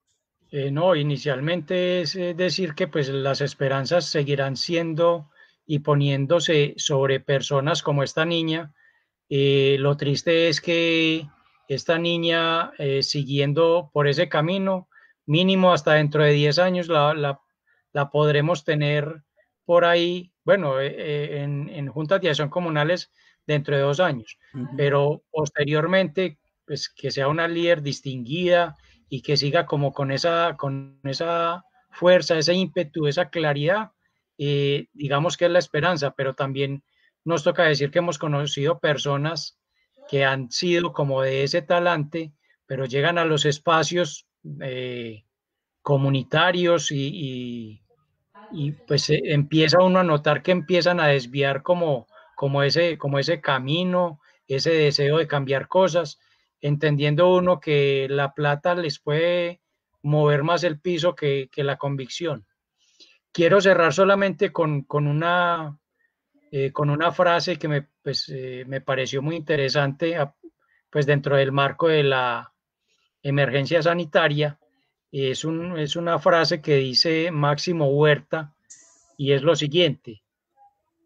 Eh, no, inicialmente es eh, decir que pues las esperanzas seguirán siendo y poniéndose sobre personas como esta niña. Eh, lo triste es que esta niña, eh, siguiendo por ese camino, mínimo hasta dentro de diez años la, la, la podremos tener por ahí, bueno, eh, eh, en, en juntas de acción comunales dentro de dos años, Ujú. pero posteriormente, pues que sea una líder distinguida y que siga como con esa, con esa fuerza, ese ímpetu, esa claridad, eh, digamos que es la esperanza, pero también nos toca decir que hemos conocido personas que han sido como de ese talante, pero llegan a los espacios eh, comunitarios y, y, y pues eh, empieza uno a notar que empiezan a desviar como, como, ese, como ese camino, ese deseo de cambiar cosas, entendiendo uno que la plata les puede mover más el piso que, que la convicción. Quiero cerrar solamente con, con una eh, con una frase que me, pues, eh, me pareció muy interesante, pues dentro del marco de la emergencia sanitaria. Es, un, es una frase que dice Máximo Huerta y es lo siguiente: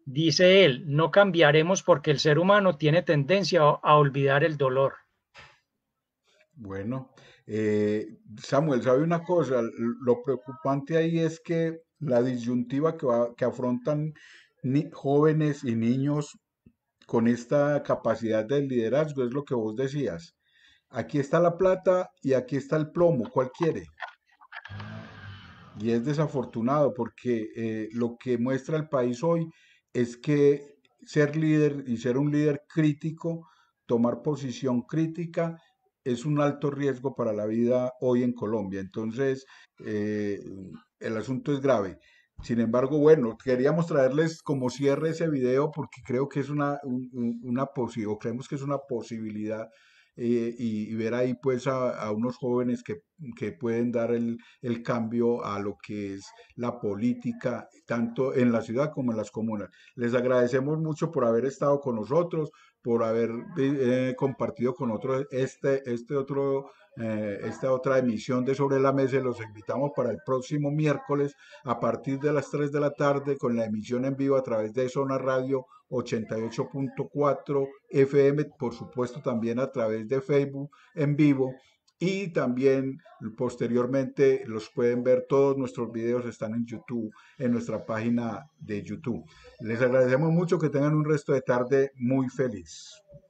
Dice él, no cambiaremos porque el ser humano tiene tendencia a, a olvidar el dolor. Bueno, eh, Samuel, ¿sabe una cosa? L- Lo preocupante ahí es que la disyuntiva que, va- que afrontan ni- jóvenes y niños con esta capacidad de liderazgo es lo que vos decías. Aquí está la plata y aquí está el plomo, ¿cuál quiere? Y es desafortunado porque eh, lo que muestra el país hoy es que ser líder y ser un líder crítico, tomar posición crítica, es un alto riesgo para la vida hoy en Colombia. Entonces, eh, el asunto es grave. Sin embargo, bueno, queríamos traerles como cierre ese video porque creo que es una, un- un- una posibilidad, o creemos que es una posibilidad eh, y, y ver ahí pues a, a unos jóvenes que, que pueden dar el, el cambio a lo que es la política, tanto en la ciudad como en las comunas. Les agradecemos mucho por haber estado con nosotros, por haber eh, compartido con otros este, este otro, eh, esta otra emisión de Sobre la Mesa. Los invitamos para el próximo miércoles a partir de las tres de la tarde con la emisión en vivo a través de Zona Radio ochenta y ocho punto cuatro F M, por supuesto también a través de Facebook en vivo y también posteriormente los pueden ver, todos nuestros videos están en YouTube, en nuestra página de YouTube. Les agradecemos mucho, que tengan un resto de tarde muy feliz.